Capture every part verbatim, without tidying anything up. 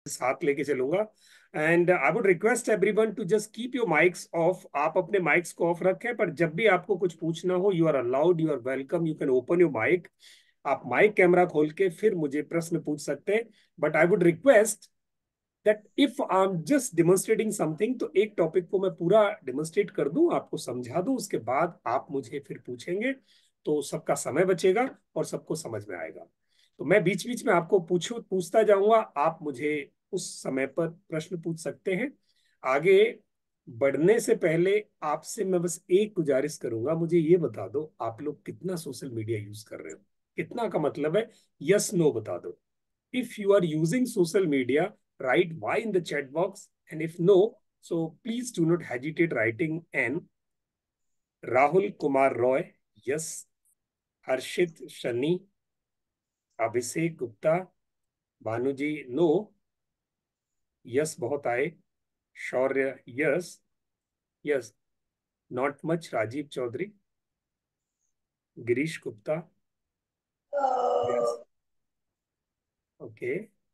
साथ लेके चलूंगा। And I would request everyone to just keep your mics off. आप अपने माइक्स को ऑफ रखें, पर जब भी आपको कुछ पूछना हो, you are allowed, you are welcome, you can open your mic. आप माइक कैमरा खोल के फिर मुझे प्रश्न पूछ सकते हैं। But I would request that if I am just demonstrating something, तो एक टॉपिक को मैं पूरा डिमोन्स्ट्रेट कर दूं, आपको समझा दूं, उसके बाद आप मुझे फिर पूछेंगे, तो सबका समय बचेगा और सबको समझ में आएगा। तो मैं बीच बीच में आपको पूछू पूछता जाऊंगा, आप मुझे उस समय पर प्रश्न पूछ सकते हैं। आगे बढ़ने से पहले आपसे मैं बस एक गुजारिश करूंगा, मुझे ये बता दो आप लोग कितना सोशल मीडिया यूज कर रहे हो। कितना का मतलब है यस नो बता दो। If you are using social media, write Y in the chat box. And if no, so please do not hesitate writing N. Rahul Kumar Roy, yes. Harshit Shani, Abhishek Gupta, Bhanuji no, yes बहुत आए। Shaurya yes, yes not much. Rajeev Chaudhary, Girish Gupta yes, okay.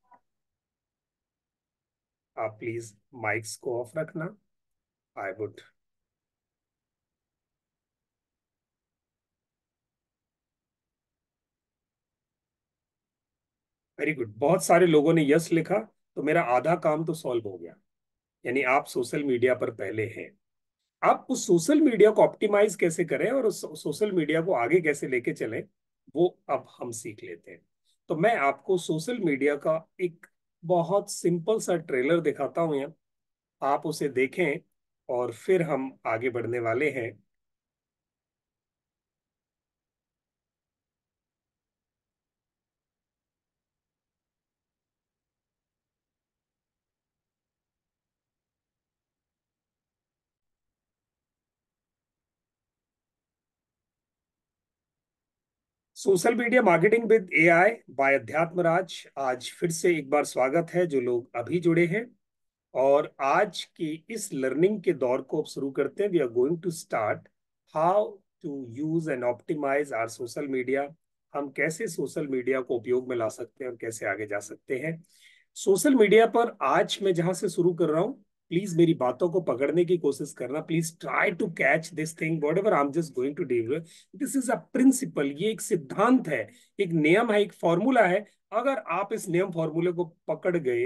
आप please mics को off रखना। I would very good, बहुत सारे लोगों ने yes लिखा, तो मेरा आधा काम तो सॉल्व हो गया। यानी आप सोशल मीडिया पर पहले हैं। आप उस सोशल मीडिया को ऑप्टिमाइज कैसे करें और उस सोशल मीडिया को आगे कैसे लेके चलें, वो अब हम सीख लेते हैं। तो मैं आपको सोशल मीडिया का एक बहुत सिंपल सा ट्रेलर दिखाता हूं यहाँ, आप उसे देखें और फिर हम आगे बढ़ने वाले हैं। Social media marketing with AI by Adhyatma Raj. आज फिर से एक बार स्वागत है जो लोग अभी जुड़े हैं। और आज की इस लर्निंग के दौर को अब शुरू करते हैं। We are going to start how to use and optimise our social media. हम कैसे सोशल मीडिया को उपयोग में ला सकते हैं और कैसे आगे जा सकते हैं सोशल मीडिया पर। आज मैं जहां से शुरू कर रहा हूं, प्लीज मेरी बातों को पकड़ने की कोशिश करना। Please try to catch this thing whatever I am just going to deliver. This is a principle, ये एक सिद्धांत है, एक नियम है, एक फॉर्मूला है। अगर आप इस नियम फॉर्मूले को पकड़ गए,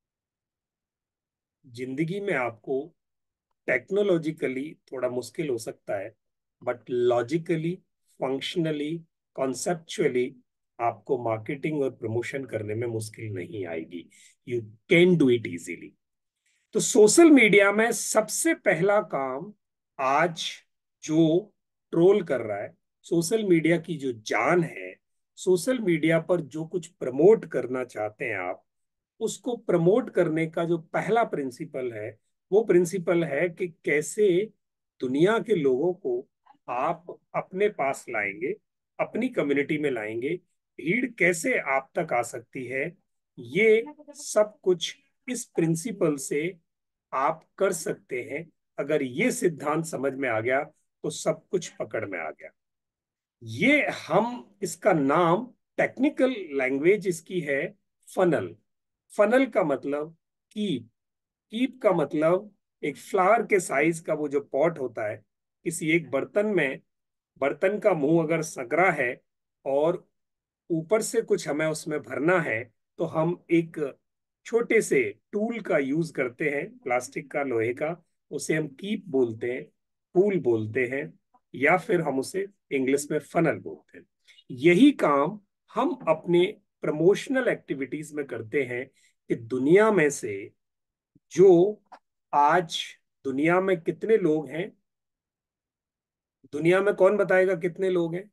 जिंदगी में आपको टेक्नोलॉजिकली थोड़ा मुश्किल हो सकता है, बट लॉजिकली, फंक्शनली, कॉन्सेप्चुअली आपको मार्केटिंग और प्रमोशन करने में मुश्किल नहीं आएगी। You can do it easily. तो सोशल मीडिया में सबसे पहला काम आज जो ट्रोल कर रहा है, सोशल मीडिया की जो जान है, सोशल मीडिया पर जो कुछ प्रमोट करना चाहते हैं आप, उसको प्रमोट करने का जो पहला प्रिंसिपल है, वो प्रिंसिपल है कि कैसे दुनिया के लोगों को आप अपने पास लाएंगे, अपनी कम्युनिटी में लाएंगे, भीड़ कैसे आप तक आ सकती है। ये सब कुछ इस प्रिंसिपल से आप कर सकते हैं। अगर ये सिद्धांत समझ में आ गया, तो सब कुछ पकड़ में आ गया। ये हम इसका नाम, टेक्निकल लैंग्वेज इसकी है फनल। फनल का मतलब कीप। कीप का मतलब एक फ्लावर के साइज का वो जो पॉट होता है, किसी एक बर्तन में, बर्तन का मुंह अगर संकरा है और ऊपर से कुछ हमें उसमें भरना है, तो हम एक छोटे से टूल का यूज करते हैं, प्लास्टिक का, लोहे का। उसे हम कीप बोलते हैं, टूल बोलते हैं, या फिर हम उसे इंग्लिश में फनल बोलते हैं। यही काम हम अपने प्रमोशनल एक्टिविटीज में करते हैं कि दुनिया में से जो आज, दुनिया में कितने लोग हैं, दुनिया में कौन बताएगा कितने लोग हैं?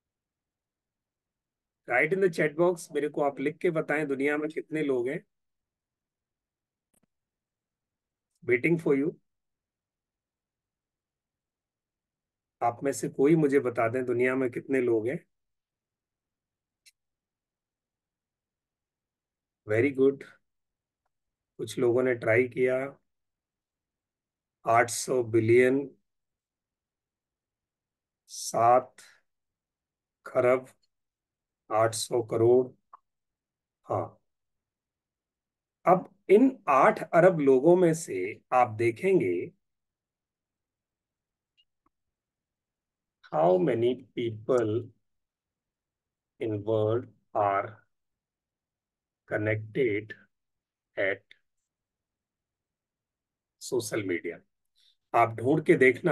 Write in the chat box, मेरे को आप लिख के बताएं दुनिया में कितने लोग हैं। Waiting for you. आप में से कोई मुझे बता दें दुनिया में कितने लोग हैं। वेरी गुड, कुछ लोगों ने ट्राई किया। आठ सौ बिलियन, सात खरब, आठ सौ करोड़। हाँ, अब इन आठ अरब लोगों में से आप देखेंगे how many people in world are connected at social media. आप ढूंढ के देखना,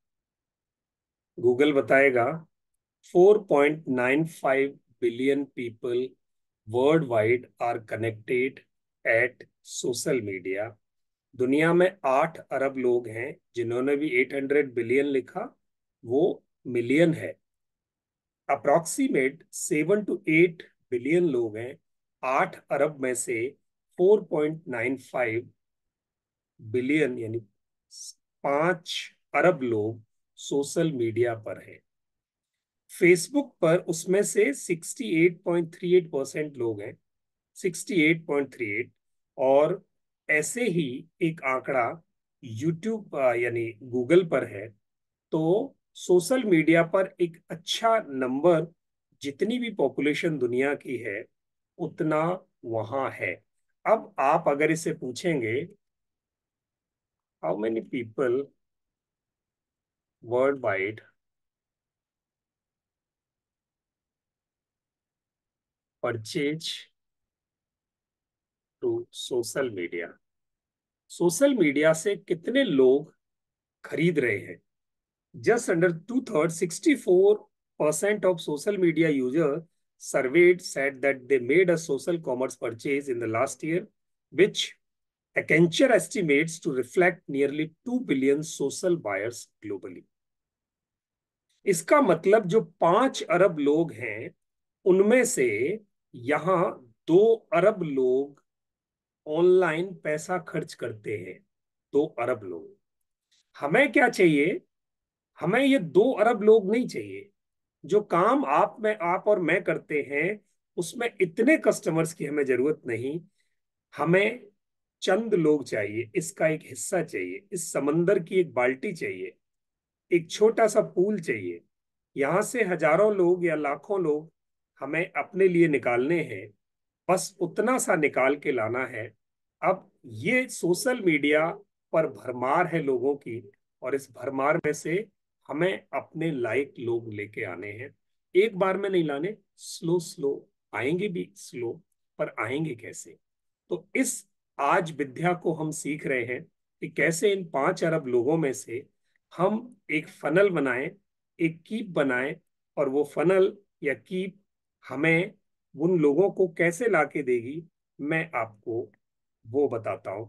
गूगल बताएगा four point nine five billion people world wide are connected at social media. दुनिया में आठ अरब लोग हैं, जिन्होंने भी एट हंड्रेड बिलियन लिखा वो मिलियन है। Approximate seven to eight billion लोग हैं। आठ अरब में से four point nine five billion यानी पांच अरब लोग सोशल मीडिया पर हैं। फेसबुक पर उसमें से sixty eight point three eight percent लोग हैं, sixty eight point three eight. और ऐसे ही एक आंकड़ा यूट्यूब यानी गूगल पर है। तो सोशल मीडिया पर एक अच्छा नंबर, जितनी भी पॉपुलेशन दुनिया की है उतना वहां है। अब आप अगर इसे पूछेंगे how many people world wide purchase to social media, social media से कितने लोग खरीद रहे हैं। Just under two third sixty four percent of social media user surveyed said that they made a social commerce purchase in the last year, which Accenture estimates to reflect nearly two billion social buyers globally. इसका मतलब जो पांच अरब लोग हैं उनमें से यहां दो अरब लोग ऑनलाइन पैसा खर्च करते हैं। दो अरब लोग। हमें क्या चाहिए? हमें ये दो अरब लोग नहीं चाहिए। जो काम आप में आप और मैं करते हैं उसमें इतने कस्टमर्स की हमें जरूरत नहीं। हमें चंद लोग चाहिए, इसका एक हिस्सा चाहिए, इस समंदर की एक बाल्टी चाहिए, एक छोटा सा पूल चाहिए। यहां से हजारों लोग या लाखों लोग हमें अपने लिए निकालने हैं, बस उतना सा निकाल के लाना है। अब ये सोशल मीडिया पर भरमार है लोगों की, और इस भरमार में से हमें अपने लायक लोग लेके आने हैं। एक बार में नहीं लाने, स्लो स्लो आएंगे, भी स्लो, पर आएंगे कैसे? तो इस आज विद्या को हम सीख रहे हैं कि कैसे इन पांच अरब लोगों में से हम एक फनल बनाएं, एक कीप बनाएं, और वो फनल या कीप हमें उन लोगों को कैसे लाके देगी, मैं आपको वो बताता हूं।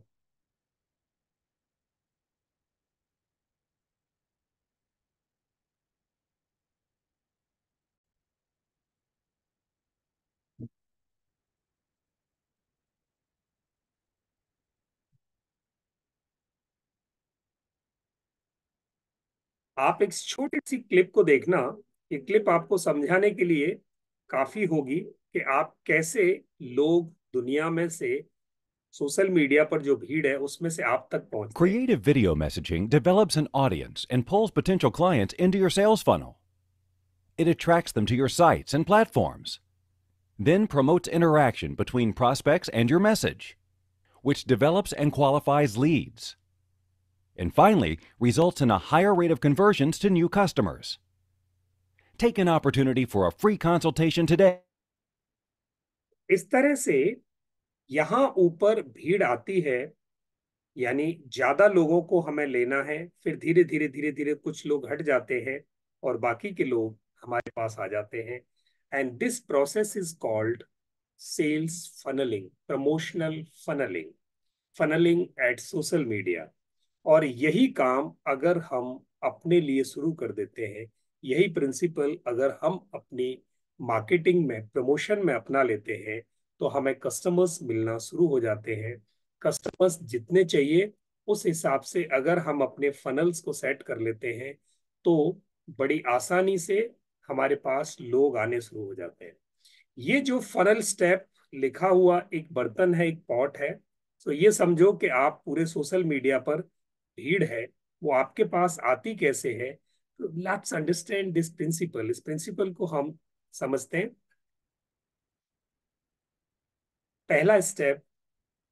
आप एक छोटी सी क्लिप को देखना। ये क्लिप आपको समझाने के लिए काफी होगी कि आप कैसे लोग दुनिया में से सोशल मीडिया पर जो भीड़ है उसमें से आप तक पहुंचते हैं। Creative video messaging develops an audience and pulls potential clients into your sales funnel. It attracts them to your sites and platforms, then promotes interaction between prospects and your message, which develops and qualifies leads, and finally results in a higher rate of conversions to new customers. Take an opportunity for a free consultation today. इस तरह से यहाँ ऊपर भीड़ आती है, यानी ज्यादा लोगों को हमें लेना है, फिर धीरे धीरे धीरे धीरे कुछ लोग हट जाते हैं और बाकी के लोग हमारे पास आ जाते हैं। And this process is called sales funneling, promotional funneling, funneling at social media. और यही काम अगर हम अपने लिए शुरू कर देते हैं, यही प्रिंसिपल अगर हम अपनी मार्केटिंग में, प्रमोशन में अपना लेते हैं, तो हमें कस्टमर्स मिलना शुरू हो जाते हैं। कस्टमर्स जितने चाहिए उस हिसाब से अगर हम अपने फनल्स को सेट कर लेते हैं तो बड़ी आसानी से हमारे पास लोग आने शुरू हो जाते हैं। ये जो फनल स्टेप लिखा हुआ एक बर्तन है, एक पॉट है। तो ये समझो कि आप पूरे सोशल मीडिया पर भीड़ है, वो आपके पास आती कैसे है। तो लेट्स अंडरस्टैंड दिस प्रिंसिपल। इस प्रिंसिपल को हम समझते हैं। पहला स्टेप,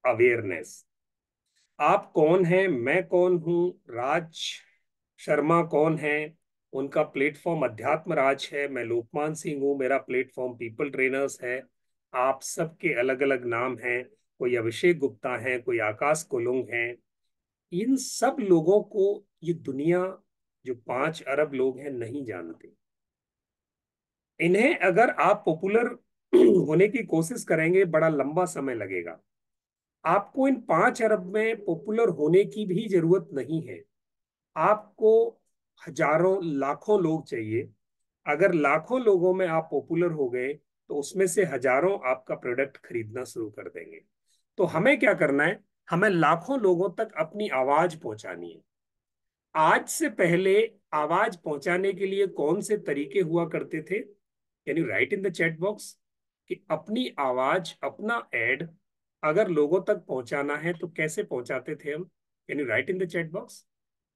अवेयरनेस। आप कौन हैं, मैं कौन हूं, राज शर्मा कौन है, उनका प्लेटफॉर्म अध्यात्म राज है, मैं लोकमान सिंह हूँ, मेरा प्लेटफॉर्म पीपल ट्रेनर्स है। आप सबके अलग अलग नाम हैं, कोई अभिषेक गुप्ता है, कोई आकाश कुलुंग है। इन सब लोगों को ये दुनिया, जो पांच अरब लोग हैं, नहीं जानते। इन्हें अगर आप पॉपुलर होने की कोशिश करेंगे, बड़ा लंबा समय लगेगा। आपको इन पांच अरब में पॉपुलर होने की भी जरूरत नहीं है। आपको हजारों लाखों लोग चाहिए। अगर लाखों लोगों में आप पॉपुलर हो गए, तो उसमें से हजारों आपका प्रोडक्ट खरीदना शुरू कर देंगे। तो हमें क्या करना है? हमें लाखों लोगों तक अपनी आवाज पहुंचानी है। आज से पहले आवाज पहुंचाने के लिए कौन से तरीके हुआ करते थे? Can you write in the chat box कि अपनी आवाज, अपना एड अगर लोगों तक पहुंचाना है तो कैसे पहुंचाते थे हम? Can you write in the chat box?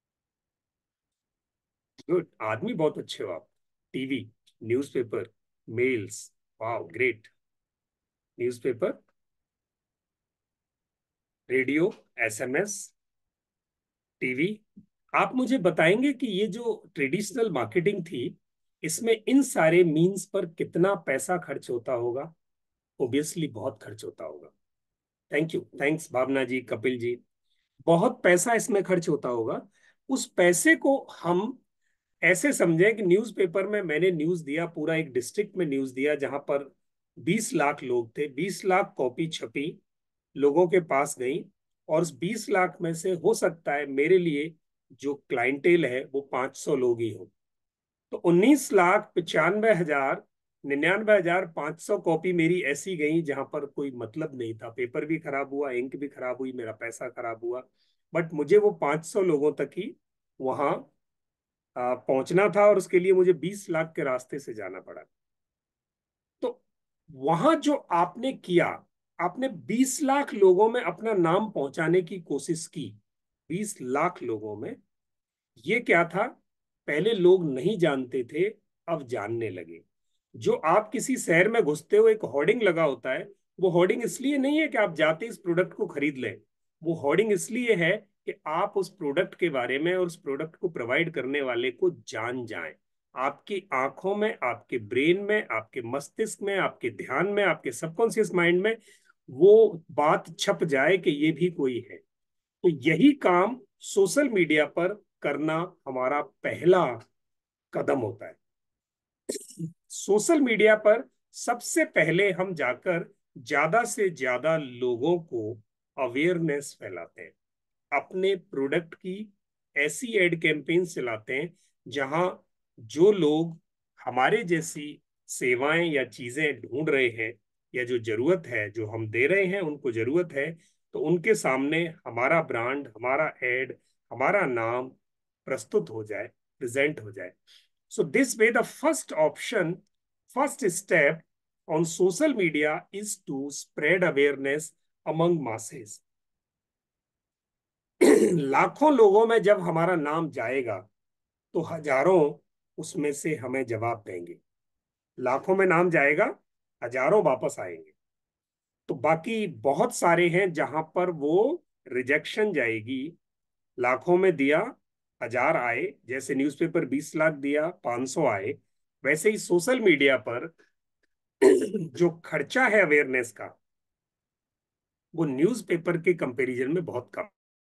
Good, आदमी बहुत अच्छे हो आप। TV, newspaper, mails, wow great. Newspaper, radio, SMS, TV. आप मुझे बताएंगे कि ये जो ट्रेडिशनल मार्केटिंग थी, इसमें इन सारे मीन्स पर कितना पैसा खर्च होता होगा? ओबियसली बहुत खर्च होता होगा। Thank you, thanks Bhavna ji, Kapil ji. बहुत पैसा इसमें खर्च होता होगा। उस पैसे को हम ऐसे समझें कि न्यूज़पेपर में मैंने न्यूज़ दिया, पूरा एक डिस्ट्रिक्ट में न्यूज़ दिया जहां पर बीस लाख लोग थे, बीस लाख कॉपी छपी, लोगों के पास गई, और उस बीस लाख में से हो सकता है मेरे लिए जो क्लाइंटेल है वो पांच सौ लोग ही हो। तो उन्नीस लाख पचानवे हजार निन्यानवे हजार पांच सौ कॉपी मेरी ऐसी गई जहां पर कोई मतलब नहीं था। पेपर भी खराब हुआ, इंक भी खराब हुई, मेरा पैसा खराब हुआ, बट मुझे वो पांच सौ लोगों तक ही वहां आ, पहुंचना था, और उसके लिए मुझे बीस लाख के रास्ते से जाना पड़ा। तो वहां जो आपने किया, आपने बीस लाख लोगों में अपना नाम पहुंचाने की कोशिश की। बीस लाख लोगों में ये क्या था? पहले लोग नहीं जानते थे, अब जानने लगे। जो आप किसी शहर में घुसते हो, एक होर्डिंग लगा होता है। वो होर्डिंग इसलिए नहीं है कि आप जाते इस प्रोडक्ट को खरीद लें। वो होर्डिंग इसलिए है कि आप उस प्रोडक्ट के बारे में और उस प्रोडक्ट को प्रोवाइड करने वाले को जान जाएं। आपकी आंखों में, आपके ब्रेन में, आपके मस्तिष्क में, आपके ध्यान में, आपके सबकॉन्शियस माइंड में वो बात छप जाए कि ये भी कोई है। तो यही काम सोशल मीडिया पर करना हमारा पहला कदम होता है। सोशल मीडिया पर सबसे पहले हम जाकर ज्यादा से ज्यादा लोगों को अवेयरनेस फैलाते हैं। अपने प्रोडक्ट की ऐसी एड कैंपेन चलाते हैं जहां जो लोग हमारे जैसी सेवाएं या चीजें ढूंढ रहे हैं, या जो जरूरत है, जो हम दे रहे हैं उनको जरूरत है, तो उनके सामने हमारा ब्रांड, हमारा एड, हमारा नाम प्रस्तुत हो जाए, प्रेजेंट हो जाए। So this way the first option, first step on social media is to spread awareness among masses. लाखों लोगों में जब हमारा नाम जाएगा, तो हजारों उसमें से हमें जवाब देंगे। लाखों में नाम जाएगा, हजारों वापस आएंगे। तो बाकी बहुत सारे हैं जहां पर वो रिजेक्शन जाएगी। लाखों में दिया, हजार आए। जैसे न्यूज़पेपर बीस लाख दिया, पांच सौ आए। वैसे ही सोशल मीडिया पर जो खर्चा है अवेयरनेस का, वो न्यूज़पेपर के कंपैरिजन में बहुत कम।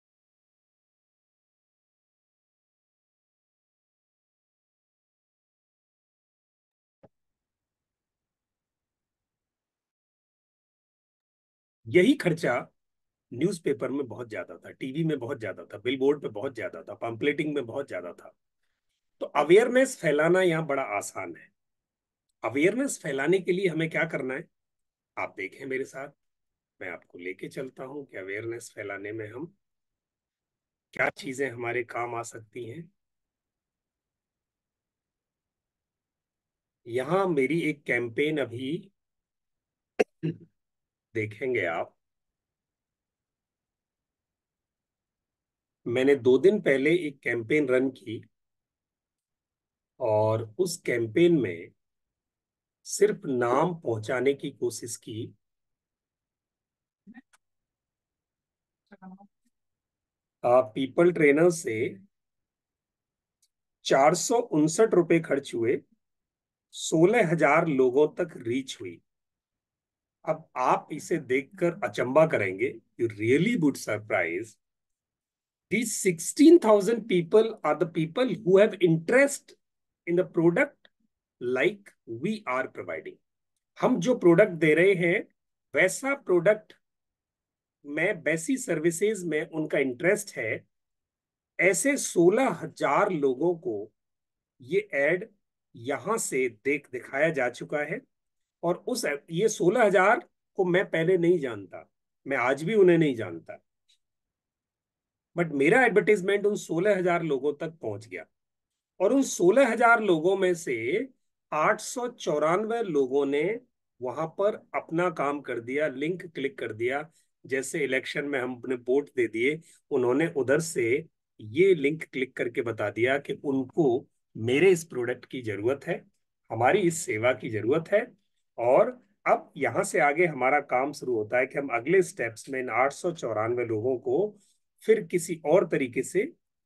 यही खर्चा न्यूज़पेपर में बहुत ज्यादा था, टीवी में बहुत ज्यादा था, बिलबोर्ड पे बहुत ज्यादा था, पंपलेटिंग में बहुत ज्यादा था। तो अवेयरनेस फैलाना यहाँ बड़ा आसान है। अवेयरनेस फैलाने के लिए हमें क्या करना है? आप देखें मेरे साथ, मैं आपको लेके चलता हूँ कि अवेयरनेस फैलाने में हम क्या चीजें हमारे काम आ सकती हैं। यहाँ मेरी एक कैंपेन अभी देखेंगे आप। मैंने दो दिन पहले एक कैंपेन रन की, और उस कैंपेन में सिर्फ नाम पहुंचाने की कोशिश की। पीपल ट्रेनर से चार सौ उनसठ रुपए खर्च हुए, सोलह हजार लोगों तक रीच हुई। अब आप इसे देखकर अचंबा करेंगे, you really would surprise, these sixteen thousand people are the people who have interest in the product like we are providing. हम जो प्रोडक्ट दे रहे हैं वैसा प्रोडक्ट में, वैसी सर्विसेज में उनका इंटरेस्ट है। ऐसे सोलह हजार लोगों को ये एड यहां से देख दिखाया जा चुका है। और उस ये सोलह हजार को मैं पहले नहीं जानता, मैं आज भी उन्हें नहीं जानता, बट मेरा एडवर्टाइजमेंट उन सोलह हजार लोगों तक पहुंच गया। और उन सोलह हजार लोगों में से आठ सौ चौरानवे लोगों ने वहां पर अपना काम कर दिया, लिंक क्लिक कर दिया। जैसे इलेक्शन में हम अपने वोट दे दिए, उन्होंने उधर से ये लिंक क्लिक करके बता दिया कि उनको मेरे इस प्रोडक्ट की जरूरत है, हमारी इस सेवा की जरूरत है। और अब यहां से आगे हमारा काम शुरू होता है कि हम अगले स्टेप्स में इन आठ सौ चौरानवे लोगों को फिर किसी और तरीके से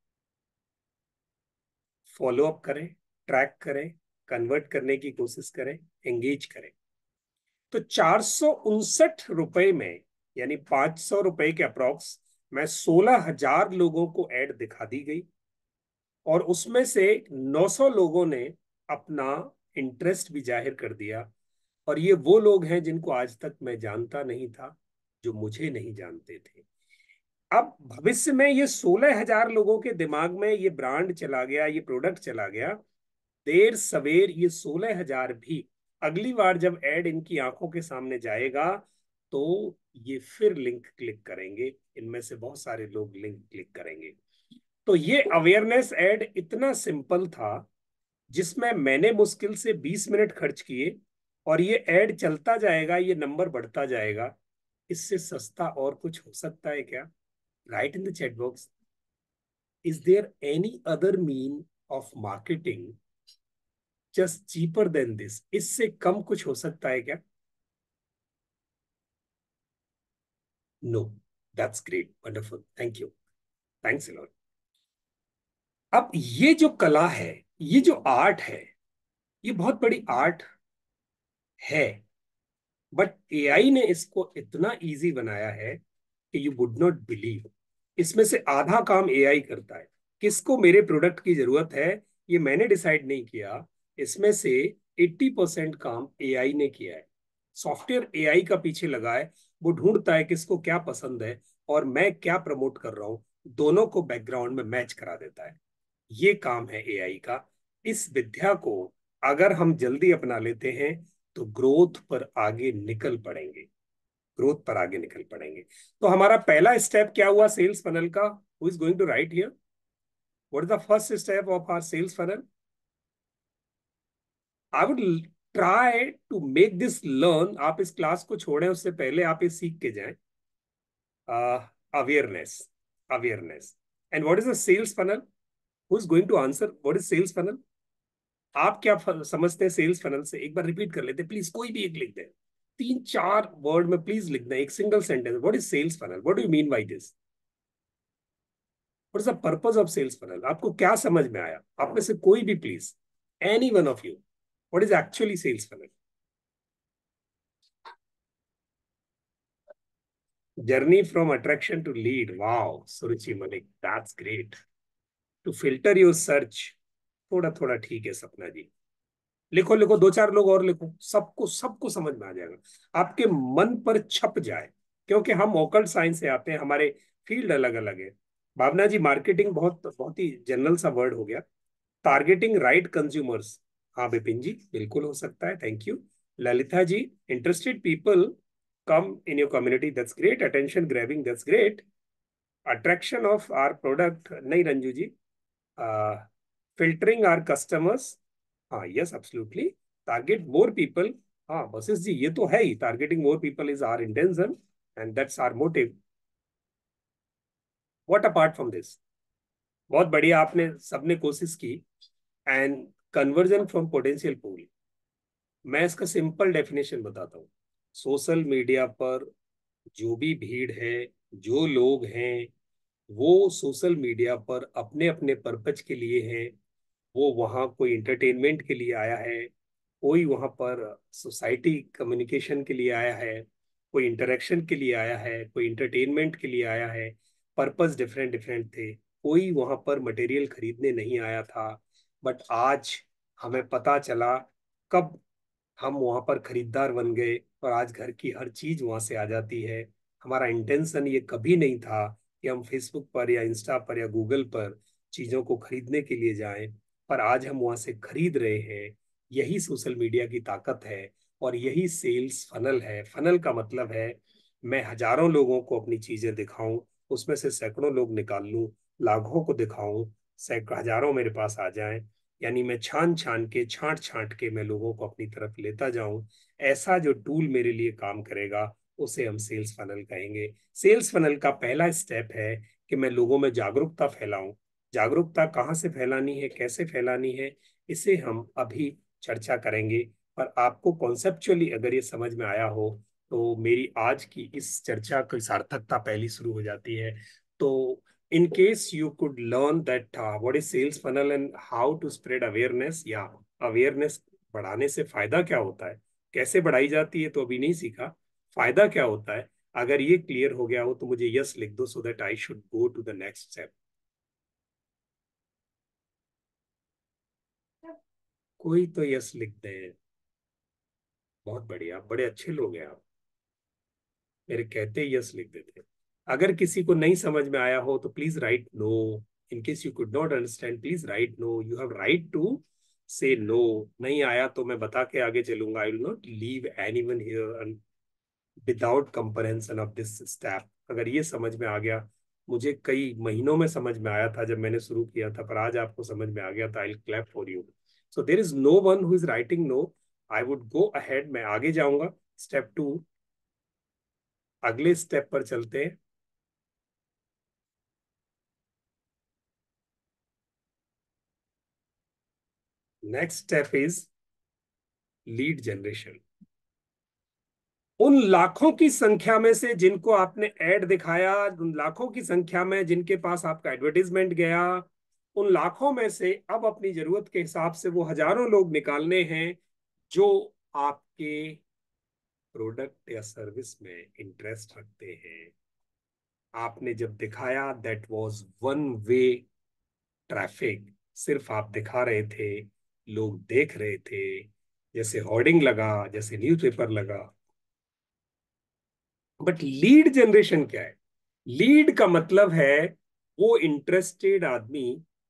फॉलो अप करें, ट्रैक करें, कन्वर्ट करने की कोशिश करें, एंगेज करें। तो चार सौ उनसठ रुपए में, यानी पांच सौ रुपए के अप्रोक्स में सोलह हजार लोगों को ऐड दिखा दी गई। और उसमें से नौ सौ लोगों ने अपना इंटरेस्ट भी जाहिर कर दिया। और ये वो लोग हैं जिनको आज तक मैं जानता नहीं था, जो मुझे नहीं जानते थे। अब भविष्य में ये सोलह हजार लोगों के दिमाग में ये ब्रांड चला गया, ये प्रोडक्ट चला गया। देर सवेर ये सोलह हजार भी अगली बार जब एड इनकी आंखों के सामने जाएगा तो ये फिर लिंक क्लिक करेंगे। इनमें से बहुत सारे लोग लिंक क्लिक करेंगे। तो ये अवेयरनेस एड इतना सिंपल था, जिसमें मैंने मुश्किल से बीस मिनट खर्च किए, और ये एड चलता जाएगा, ये नंबर बढ़ता जाएगा। इससे सस्ता और कुछ हो सकता है क्या? Write in the chat box, is there any other mean of marketing just cheaper than this? इससे कम कुछ हो सकता है क्या? No. That's great, wonderful, thank you, thanks a lot. अब ये जो कला है, ये जो आर्ट है, ये बहुत बड़ी आर्ट है, बट एआई ने इसको इतना इजी बनाया है कि यू वुड नॉट बिलीव। इसमें से आधा काम एआई करता है। किसको मेरे प्रोडक्ट की जरूरत है ये मैंने डिसाइड नहीं किया, इसमें से अस्सी परसेंट काम एआई ने किया है। सॉफ्टवेयर एआई का पीछे लगा है, वो ढूंढता है किसको क्या पसंद है और मैं क्या प्रमोट कर रहा हूं, दोनों को बैकग्राउंड में मैच करा देता है। ये काम है एआई का। इस विद्या को अगर हम जल्दी अपना लेते हैं तो ग्रोथ पर आगे निकल पड़ेंगे, ग्रोथ पर आगे निकल पड़ेंगे। तो हमारा पहला स्टेप क्या हुआ सेल्स फनल का? Who is going to write here what is the first step of our sales funnel? I would try to make this learn. आप इस क्लास को छोड़ें उससे पहले आप ये सीख के जाएं। Awareness, awareness. And what is the sales funnel? Who is going to answer what is sales funnel? आप क्या समझते हैं सेल्स फनल से? एक बार रिपीट कर लेते प्लीज, कोई भी एक लिख दे, तीन चार वर्ड में प्लीज लिख दें, एक single sentence. What is sales funnel? What do you mean by this? What is the purpose of sales funnel? आपको क्या समझ में आया? आप में से कोई भी please, any one of you, what is actually sales funnel? Journey from attraction to lead, wow Suruchi Malik, that's great. To filter your search, थोड़ा थोड़ा ठीक है सपना जी। लिखो लिखो, दो चार लोग और लिखो, सबको सबको समझ में आ जाएगा, आपके मन पर छप जाए। क्योंकि हम ऑकल्ट साइंस से आते हैं, हमारे फील्ड अलग अलग है। भावना जी, मार्केटिंग बहुत बहुत ही जनरल सा वर्ड हो गया। टारगेटिंग राइट कंज्यूमर्स, हाँ विपिन जी बिल्कुल हो सकता है, thank you. Lalita ji, interested people come in your community, that's great. Attention grabbing, that's great. Attraction of our product, नहीं Ranju ji, filtering our customers, हाँ yes absolutely. Target more people, हाँ बसिस जी ये तो है ही, targeting more people is our intention and that's our motive. What apart from this? बहुत बढ़िया, आपने सबने कोशिश की। And conversion from potential pool, मैं इसका सिंपल डेफिनेशन बताता हूँ। सोशल मीडिया पर जो भी भीड़ है, जो लोग हैं वो सोशल मीडिया पर अपने अपने पर्पज के लिए हैं। वो वहाँ कोई इंटरटेनमेंट के लिए आया है, कोई वहाँ पर सोसाइटी कम्युनिकेशन के लिए आया है, कोई इंटरेक्शन के लिए आया है, कोई इंटरटेनमेंट के लिए आया है। पर्पस डिफरेंट डिफरेंट थे। कोई वहाँ पर मटेरियल खरीदने नहीं आया था। बट आज हमें पता चला कब हम वहां पर खरीदार बन गए और आज घर की हर चीज वहां से आ जाती है। हमारा इंटेंशन ये कभी नहीं था कि हम फेसबुक पर या इंस्टा पर या गूगल पर चीजों को खरीदने के लिए जाएं, पर आज हम वहां से खरीद रहे हैं। यही सोशल मीडिया की ताकत है और यही सेल्स फनल है। फनल का मतलब है मैं हजारों लोगों को अपनी चीजें दिखाऊं, उसमें से सैकड़ों लोग निकाल लूं, लाखों को दिखाऊं, सैकड़ों हजारों मेरे पास आ जाएं। यानी मैं छान छान के छांट छांट के मैं लोगों को अपनी तरफ लेता जाऊं। ऐसा जो टूल मेरे लिए काम करेगा उसे हम सेल्स फनल कहेंगे। सेल्स फनल का पहला स्टेप है कि मैं लोगों में जागरूकता फैलाऊं। जागरूकता कहाँ से फैलानी है, कैसे फैलानी है, इसे हम अभी चर्चा करेंगे। पर आपको कॉन्सेप्चुअली अगर ये समझ में आया हो तो मेरी आज की इस चर्चा की सार्थकता पहली शुरू हो जाती है। तो in case you could learn that uh, what is sales funnel and how to spread awareness, या awareness बढ़ाने से फायदा क्या होता है, कैसे बढ़ाई जाती है तो अभी नहीं सीखा, फायदा क्या होता है, अगर ये क्लियर हो गया हो तो मुझे यस लिख दो so that I should go to the next step. कोई तो यस लिख दे। बहुत बढ़िया, बड़े अच्छे लोग हैं आप, मेरे कहते ही यस लिख देते। अगर किसी को नहीं समझ में आया हो तो please write no. In case you could not understand please write no, you have right to say no. नहीं आया तो मैं बता के आगे चलूंगा। I will not leave anyone here without comprehension of this step. अगर ये समझ में आ गया, मुझे कई महीनों में समझ में आया था जब मैंने शुरू किया था, पर आज आपको समझ में आ गया था, I will clap for you. So there is no one who is writing no. I would go ahead, मैं आगे जाऊंगा। स्टेप टू, अगले स्टेप पर चलते हैं। Next step is lead generation. उन लाखों की संख्या में से जिनको आपने ऐड दिखाया, उन लाखों की संख्या में जिनके पास आपका एडवर्टीजमेंट गया, उन लाखों में से अब अपनी जरूरत के हिसाब से वो हजारों लोग निकालने हैं जो आपके प्रोडक्ट या सर्विस में इंटरेस्ट रखते हैं। आपने जब दिखाया that was one way traffic, सिर्फ आप दिखा रहे थे, लोग देख रहे थे, जैसे होर्डिंग लगा, जैसे न्यूज़पेपर लगा। बट लीड जनरेशन क्या है? लीड का मतलब है वो इंटरेस्टेड आदमी,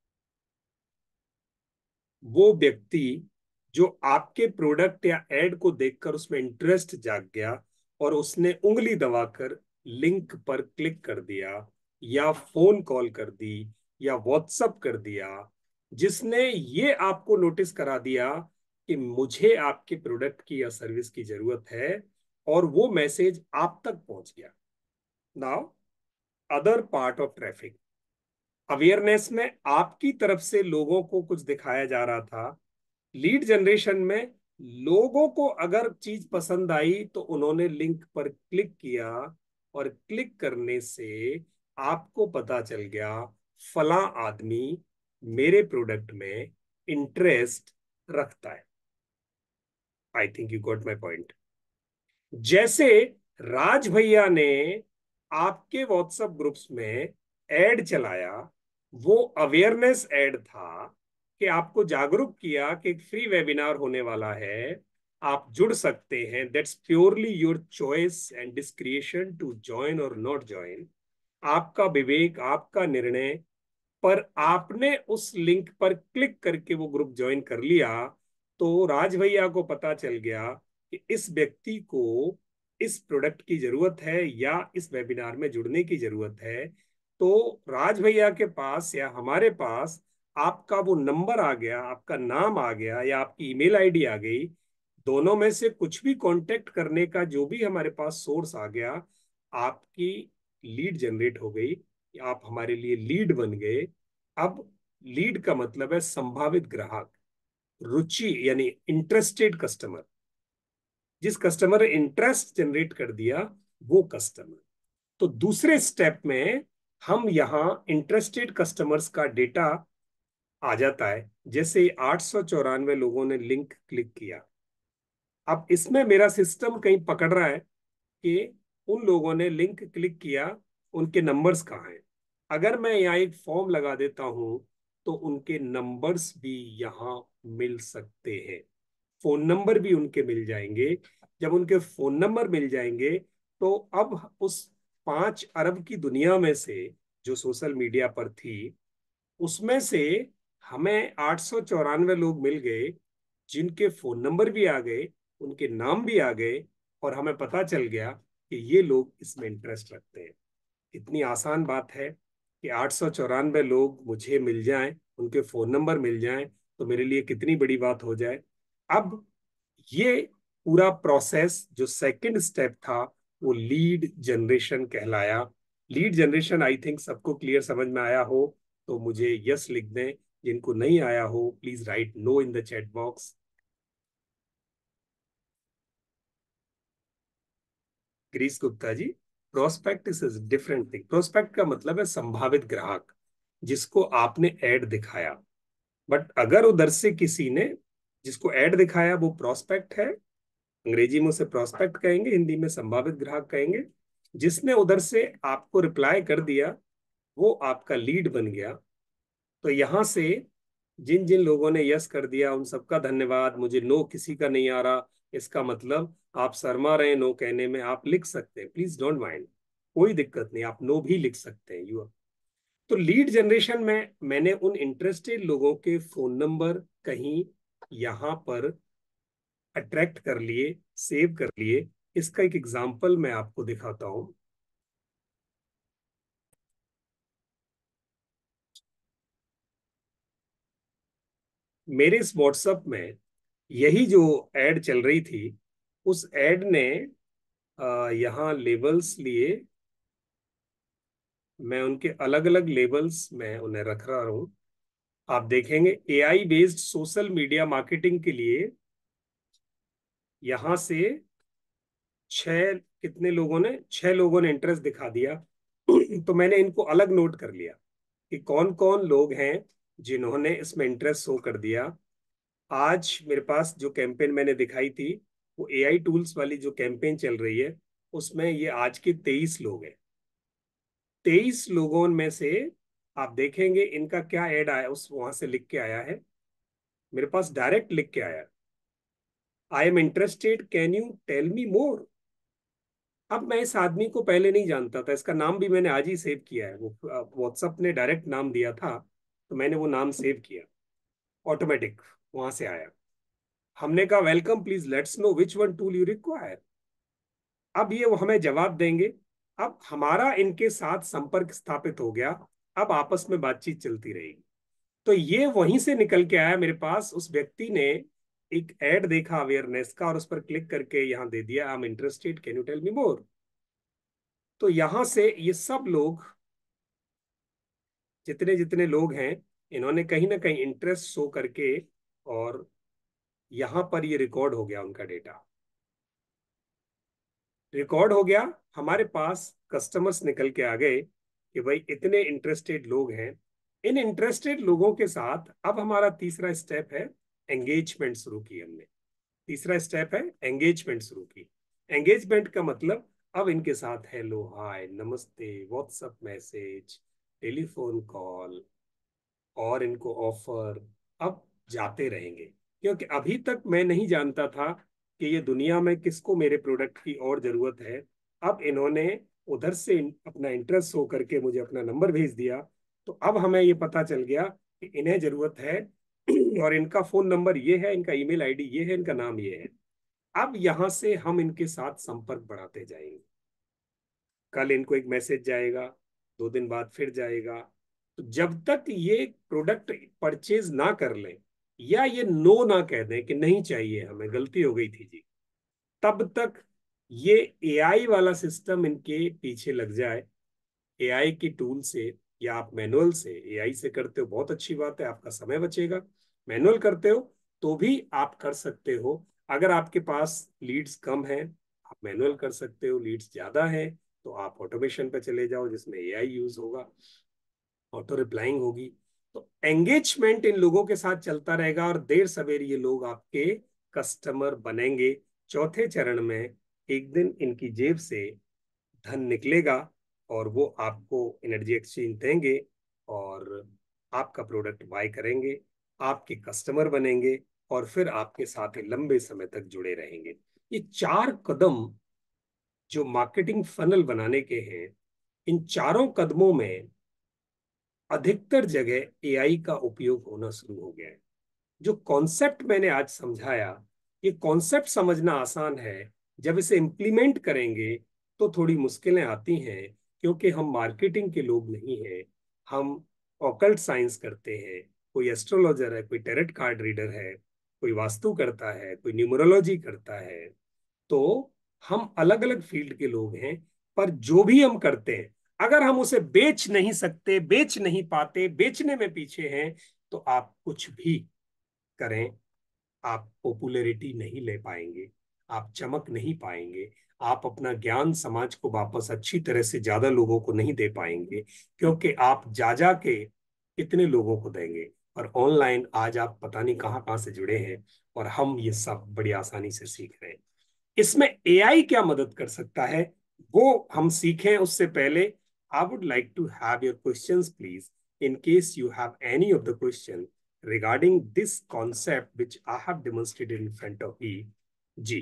वो व्यक्ति जो आपके प्रोडक्ट या एड को देखकर उसमें इंटरेस्ट जाग गया और उसने उंगली दबाकर लिंक पर क्लिक कर दिया, या फोन कॉल कर दी, या व्हाट्सअप कर दिया, जिसने ये आपको नोटिस करा दिया कि मुझे आपके प्रोडक्ट की या सर्विस की जरूरत है, और वो मैसेज आप तक पहुंच गया। Now other part of traffic, awareness में आपकी तरफ से लोगों को कुछ दिखाया जा रहा था। लीड जनरेशन में लोगों को अगर चीज पसंद आई तो उन्होंने लिंक पर क्लिक किया, और क्लिक करने से आपको पता चल गया फला आदमी मेरे प्रोडक्ट में इंटरेस्ट रखता है। I think you got my point. जैसे राज भैया ने आपके व्हाट्सएप ग्रुप्स में एड चलाया, वो अवेयरनेस एड था कि आपको जागरूक किया कि एक फ्री वेबिनार होने वाला है, आप जुड़ सकते हैं। That's purely your choice and discretion to join और नॉट ज्वाइन। आपका विवेक, आपका निर्णय। पर आपने उस लिंक पर क्लिक करके वो ग्रुप ज्वाइन कर लिया, तो राज भैया को पता चल गया कि इस व्यक्ति को इस प्रोडक्ट की जरूरत है या इस वेबिनार में जुड़ने की जरूरत है। तो राज भैया के पास या हमारे पास आपका वो नंबर आ गया, आपका नाम आ गया, या आपकी ईमेल आईडी आ गई। दोनों में से कुछ भी कांटेक्ट करने का जो भी हमारे पास सोर्स आ गया, आपकी लीड जनरेट हो गई, आप हमारे लिए लीड बन गए। अब लीड का मतलब है संभावित ग्राहक, रुचि यानी इंटरेस्टेड कस्टमर। जिस कस्टमर ने इंटरेस्ट जनरेट कर दिया वो कस्टमर। तो दूसरे स्टेप में हम यहाँ इंटरेस्टेड कस्टमर्स का डेटा आ जाता है। जैसे आठ सौ चौरानवे लोगों ने लिंक क्लिक किया, अब इसमें मेरा सिस्टम कहीं पकड़ रहा है कि उन लोगों ने लिंक क्लिक किया, उनके नंबर्स कहाँ हैं। अगर मैं यहाँ एक फॉर्म लगा देता हूं तो उनके नंबर्स भी यहाँ मिल सकते हैं, फोन नंबर भी उनके मिल जाएंगे। जब उनके फोन नंबर मिल जाएंगे तो अब उस पांच अरब की दुनिया में से जो सोशल मीडिया पर थी, उसमें से हमें आठ सौ चौरानवे लोग मिल गए जिनके फोन नंबर भी आ गए, उनके नाम भी आ गए, और हमें पता चल गया कि ये लोग इसमें इंटरेस्ट रखते हैं। इतनी आसान बात है कि आठ सौ चौरानवे लोग मुझे मिल जाएं, उनके फोन नंबर मिल जाएं, तो मेरे लिए कितनी बड़ी बात हो जाए। अब ये पूरा प्रोसेस जो सेकंड स्टेप था वो लीड जनरेशन कहलाया। लीड जनरेशन आई थिंक सबको क्लियर समझ में आया हो तो मुझे यस लिख दें, जिनको नहीं आया हो please write no in the chat box. Grace Gupta ji, prospect is different thing. Prospect का मतलब है संभावित ग्राहक, जिसको आपने ऐड दिखाया। बट अगर उधर से किसी ने जिसको ऐड दिखाया वो प्रोस्पेक्ट है, अंग्रेजी में उसे प्रोस्पेक्ट कहेंगे, हिंदी में संभावित ग्राहक कहेंगे। जिसने उधर से आपको रिप्लाई कर दिया वो आपका लीड बन गया। तो यहां से जिन जिन लोगों ने यस कर दिया उन सबका धन्यवाद। मुझे नो किसी का नहीं आ रहा, इसका मतलब आप शर्मा रहे हैं नो कहने में। आप लिख सकते हैं, प्लीज डोंट माइंड, कोई दिक्कत नहीं, आप नो भी लिख सकते हैं। यू तो लीड जनरेशन में मैंने उन इंटरेस्टेड लोगों के फोन नंबर कहीं यहाँ पर अट्रैक्ट कर लिए, सेव कर लिए। इसका एक एग्जांपल मैं आपको दिखाता हूं। मेरे इस व्हाट्सएप में यही जो एड चल रही थी, उस एड ने अ, यहाँ लेबल्स लिए। मैं उनके अलग अलग लेबल्स में उन्हें रख रहा हूँ। आप देखेंगे AI based social media marketing के लिए यहाँ से छह कितने लोगों ने छह लोगों ने इंटरेस्ट दिखा दिया। तो मैंने इनको अलग नोट कर लिया कि कौन कौन लोग हैं जिन्होंने इसमें इंटरेस्ट शो कर दिया। आज मेरे पास जो कैंपेन मैंने दिखाई थी वो एआई टूल्स वाली जो कैंपेन चल रही है, उसमें ये आज के तेईस लोग हैं। तेईस लोगों में से आप देखेंगे इनका क्या ऐड आया, उस वहां से लिख के आया है, मेरे पास डायरेक्ट लिख के आया, I am interested can you tell me more. अब मैं इस आदमी को पहले नहीं जानता था, इसका नाम भी मैंने आज ही सेव किया है। वो व्हाट्सएप ने डायरेक्ट नाम दिया था तो मैंने वो नाम सेव किया, ऑटोमेटिक वहां से आया। हमने कहा welcome, please let's know which one tool you require. अब ये वो हमें जवाब देंगे। अब हमारा इनके साथ संपर्क स्थापित हो गया, अब आपस में बातचीत चलती रहेगी। तो ये वहीं से निकल के आया मेरे पास। उस व्यक्ति ने एक एड देखा अवेयरनेस का और उस पर क्लिक करके यहाँ दे दिया I am interested can you tell me more. तो यहां से ये सब लोग, जितने जितने लोग हैं, इन्होंने कहीं ना कहीं इंटरेस्ट शो करके, और यहां पर ये रिकॉर्ड हो गया, उनका डेटा रिकॉर्ड हो गया। हमारे पास कस्टमर्स निकल के आ गए कि भाई इतने इंटरेस्टेड लोग हैं। इन इंटरेस्टेड लोगों के साथ अब हमारा तीसरा स्टेप है एंगेजमेंट शुरू की हमने। तीसरा स्टेप है एंगेजमेंट शुरू की। एंगेजमेंट का मतलब अब इनके साथ हेलो हाय नमस्ते, व्हाट्सएप मैसेज, टेलीफोन कॉल, और इनको ऑफर अब जाते रहेंगे। क्योंकि अभी तक मैं नहीं जानता था कि ये दुनिया में किसको मेरे प्रोडक्ट की और जरूरत है। अब इन्होंने उधर से इन, अपना इंटरेस्ट शो करके मुझे अपना नंबर भेज दिया। तो अब हमें ये पता चल गया कि इन्हें जरूरत है और इनका फोन नंबर ये है, इनका ईमेल आईडी ये है, इनका नाम ये है। अब यहां से हम इनके साथ संपर्क बढ़ाते जाएंगे। कल इनको एक मैसेज जाएगा, दो दिन बाद फिर जाएगा। तो जब तक ये प्रोडक्ट परचेज ना कर लें या ये नो ना कह दें कि नहीं चाहिए हमें, गलती हो गई थी जी, तब तक ये एआई वाला सिस्टम इनके पीछे लग जाए। एआई की टूल से या आप मैनुअल से, एआई से करते हो बहुत अच्छी बात है, आपका समय बचेगा। मैनुअल करते हो तो भी आप कर सकते हो। अगर आपके पास लीड्स कम है आप मैनुअल कर सकते हो, लीड्स ज्यादा है तो आप ऑटोमेशन पे चले जाओ जिसमें एआई यूज होगा, ऑटो रिप्लाइंग होगी। तो एंगेजमेंट इन लोगों के साथ चलता रहेगा और देर सवेर ये लोग आपके कस्टमर बनेंगे। चौथे चरण में एक दिन इनकी जेब से धन निकलेगा और वो आपको एनर्जी एक्सचेंज देंगे और आपका प्रोडक्ट बाय करेंगे, आपके कस्टमर बनेंगे और फिर आपके साथ लंबे समय तक जुड़े रहेंगे। ये चार कदम जो मार्केटिंग फनल बनाने के हैं, इन चारों कदमों में अधिकतर जगह एआई का उपयोग होना शुरू हो गया है। जो कॉन्सेप्ट मैंने आज समझाया, ये कॉन्सेप्ट समझना आसान है, जब इसे इम्प्लीमेंट करेंगे तो थोड़ी मुश्किलें आती हैं, क्योंकि हम मार्केटिंग के लोग नहीं हैं। हम ऑकल्ट साइंस करते हैं, कोई एस्ट्रोलॉजर है, कोई टैरेट कार्ड रीडर है, कोई वास्तु करता है, कोई न्यूमरोलॉजी करता है। तो हम अलग अलग फील्ड के लोग हैं, पर जो भी हम करते हैं, अगर हम उसे बेच नहीं सकते, बेच नहीं पाते, बेचने में पीछे हैं, तो आप कुछ भी करें, आप पॉपुलैरिटी नहीं ले पाएंगे, आप चमक नहीं पाएंगे, आप अपना ज्ञान समाज को वापस अच्छी तरह से ज्यादा लोगों को नहीं दे पाएंगे, क्योंकि आप जा जा के इतने लोगों को देंगे। और ऑनलाइन आज आप पता नहीं कहाँ कहाँ से जुड़े हैं, और हम ये सब बड़ी आसानी से सीख रहे हैं। इसमें एआई क्या मदद कर सकता है, वो हम सीखें उससे पहले I would like to have your questions please, in case you have any of the question regarding this concept which I have demonstrated in front of you। जी,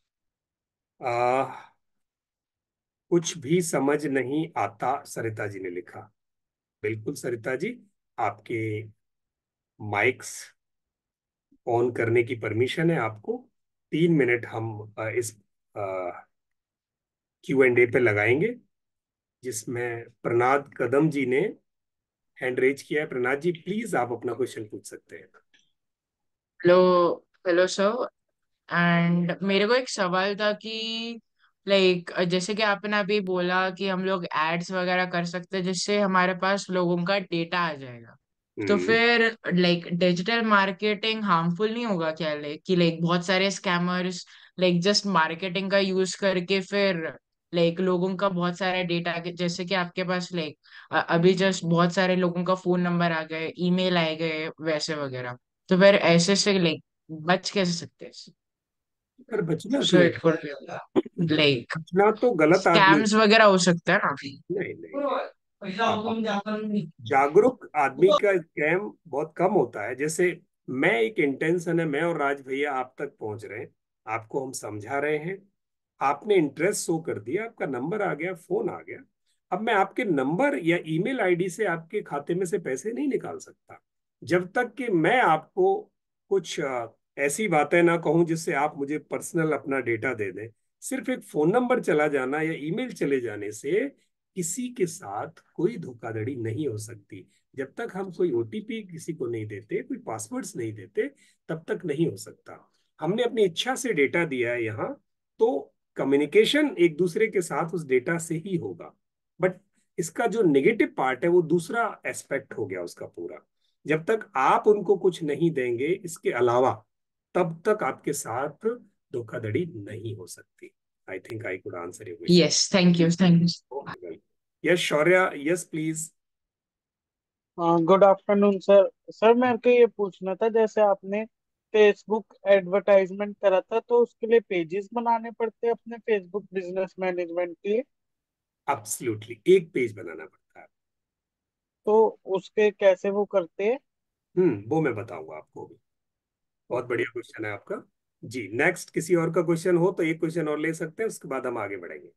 आ, कुछ भी समझ नहीं आता, सरिता जी ने लिखा। बिल्कुल सरिता जी, आपके माइक्स ऑन करने की परमिशन है आपको। तीन मिनट हम आ, इस क्यू एंड ए पे लगाएंगे, जिसमें प्रनाद कदम जी ने हैंड रेज किया है। प्रनाद जी प्लीज आप अपना क्वेश्चन पूछ सकते हैं। हेलो। Hello sir. एंड मेरे को एक सवाल था कि लाइक जैसे कि आपने अभी बोला कि हम लोग एड्स वगैरह कर सकते हैं जिससे हमारे पास लोगों का डेटा आ जाएगा। तो हम्म। फिर लाइक डिजिटल मार्केटिंग हार्मफुल नहीं होगा क्या? लाइक कि लाइक बहुत सारे स्कैमर्स लाइक जस्ट मार्केटिंग का यूज करके फिर लाइक लोगों का बहुत सारा डेटा, जैसे कि आपके पास लाइक अभी जस्ट बहुत सारे लोगों का फोन नंबर आ गए, ईमेल आए गए वैसे वगैरह। तो फिर ऐसे से लाइक बच कैसे सकते हैं? पर बचना सो क्यों इट कुड है? लाइक बचना तो गलत आदमी। स्कैम्स वगैरह हो सकता है ना अभी। नहीं नहीं, हाँ, जागरूक आदमी का स्कैम बहुत कम होता है। जैसे मैं, एक इंटेंशन है, मैं और राज भैया आप तक पहुंच रहे हैं, आपको हम समझा रहे हैं, आपने इंटरेस्ट शो कर दिया, आपका नंबर आ गया, फोन आ गया। अब मैं आपके नंबर या ईमेल आईडी से आपके खाते में से पैसे नहीं निकाल सकता, जब तक कि मैं आपको कुछ अ, ऐसी बातें ना कहूं जिससे आप मुझे पर्सनल अपना डेटा दे दें। सिर्फ एक फोन नंबर चला जाना या ईमेल चले जाने से किसी के साथ कोई धोखाधड़ी नहीं हो सकती। जब तक हम कोई ओटीपी किसी को नहीं देते, कोई पासवर्ड्स नहीं देते, तब तक नहीं हो सकता। हमने अपनी इच्छा से डेटा दिया है यहाँ, तो कम्युनिकेशन एक दूसरे के साथ उस डेटा से ही होगा। बट इसका जो नेगेटिव पार्ट है वो दूसरा एस्पेक्ट हो गया उसका पूरा। जब तक आप उनको कुछ नहीं देंगे इसके अलावा, तब तक आपके साथ धोखाधड़ी नहीं हो सकती। I think I could answer your question. Yes, thank you, thank you. Okay, well, yes Shaurya, yes please. हाँ, गुड आफ्टरनून सर। सर मेरे को ये पूछना था, जैसे आपने फेसबुक एडवर्टाइजमेंट करा था, तो उसके लिए पेजेस बनाने पड़ते हैं अपने फेसबुक बिजनेस मैनेजमेंट के लिए? एब्सोल्युटली, एक पेज बनाना पड़ता है। तो उसके कैसे वो करते हैं? हम्म, वो मैं बताऊंगा आपको भी। बहुत ओके। बढ़िया क्वेश्चन है आपका। जी, नेक्स्ट किसी और का क्वेश्चन हो तो एक क्वेश्चन और ले सकते हैं, उसके बाद हम आगे बढ़ेंगे।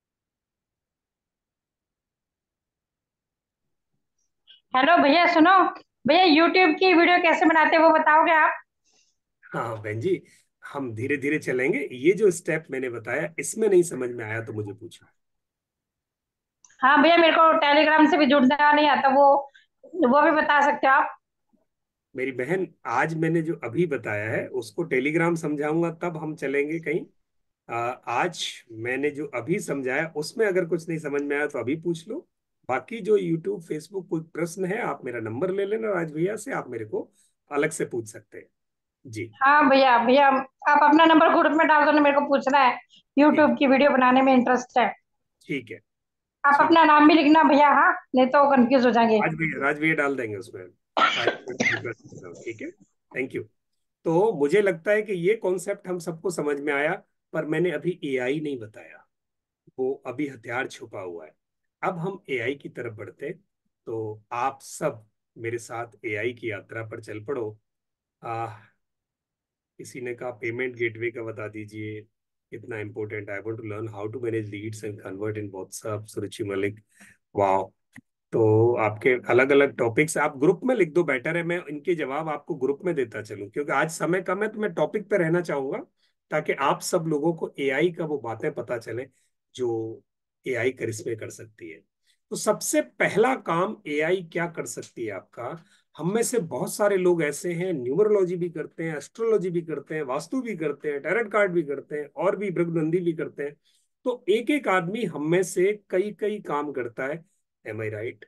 हेलो भैया, सुनो। भैया, यूट्यूब की वीडियो कैसे बनाते हैं वो बताओगे आप? हाँ हाँ बहन जी, हम धीरे धीरे चलेंगे। ये जो स्टेप मैंने बताया इसमें नहीं समझ में आया तो मुझे पूछो। हाँ भैया, मेरे को टेलीग्राम से भी जुड़ना नहीं आता, वो वो भी बता सकते हो आप? मेरी बहन, आज मैंने जो अभी बताया है उसको टेलीग्राम समझाऊंगा तब हम चलेंगे कहीं। आ, आज मैंने जो अभी समझाया उसमें अगर कुछ नहीं समझ में आया तो अभी पूछ लो। बाकी जो यूट्यूब फेसबुक कोई प्रश्न है, आप मेरा नंबर ले लेना राज भैया से, आप मेरे को अलग से पूछ सकते हैं। जी। हाँ भैया, भैया आप अपना नंबर ग्रुप में डाल दो ना, मेरे को पूछना है। ठीक यूट्यूब की वीडियो बनाने में इंटरेस्ट है। ठीक है, आप ठीक। अपना नाम भी लिखना भैया, हाँ, नहीं तो कंफ्यूज हो जाएंगे। राज भैया, राज भैया डाल देंगे उसमें। आज रिक्वेस्ट कर रहा हूँ, ठीक है। Thank you. तो मुझे लगता है कि ये कॉन्सेप्ट हम सबको समझ में आया, पर मैंने अभी एआई नहीं बताया, वो अभी हथियार छुपा हुआ है। अब हम एआई की तरफ बढ़ते हैं। तो आप सब मेरे साथ एआई की यात्रा पर चल पड़ो। आ, किसी ने कहा पेमेंट गेटवे का बता दीजिए, कितना important. I want to learn how to manage leads and convert in WhatsApp, Suruchi Malik. वाह। तो आपके अलग अलग टॉपिक्स आप ग्रुप में लिख दो, बेटर है। मैं इनके जवाब आपको ग्रुप में देता चलूं, क्योंकि आज समय कम है, तो मैं टॉपिक पे रहना चाहूंगा, ताकि आप सब लोगों को एआई का वो बातें पता चले जो एआई करिश्मे कर सकती है। तो सबसे पहला काम एआई क्या कर सकती है आपका। हम में से बहुत सारे लोग ऐसे हैं, न्यूमरोलॉजी भी करते हैं, एस्ट्रोलॉजी भी करते हैं, वास्तु भी करते हैं, टैरोट कार्ड भी करते हैं, और भी भृगुनंदी भी करते हैं। तो एक एक आदमी हम में से कई कई काम करता है। Am I right?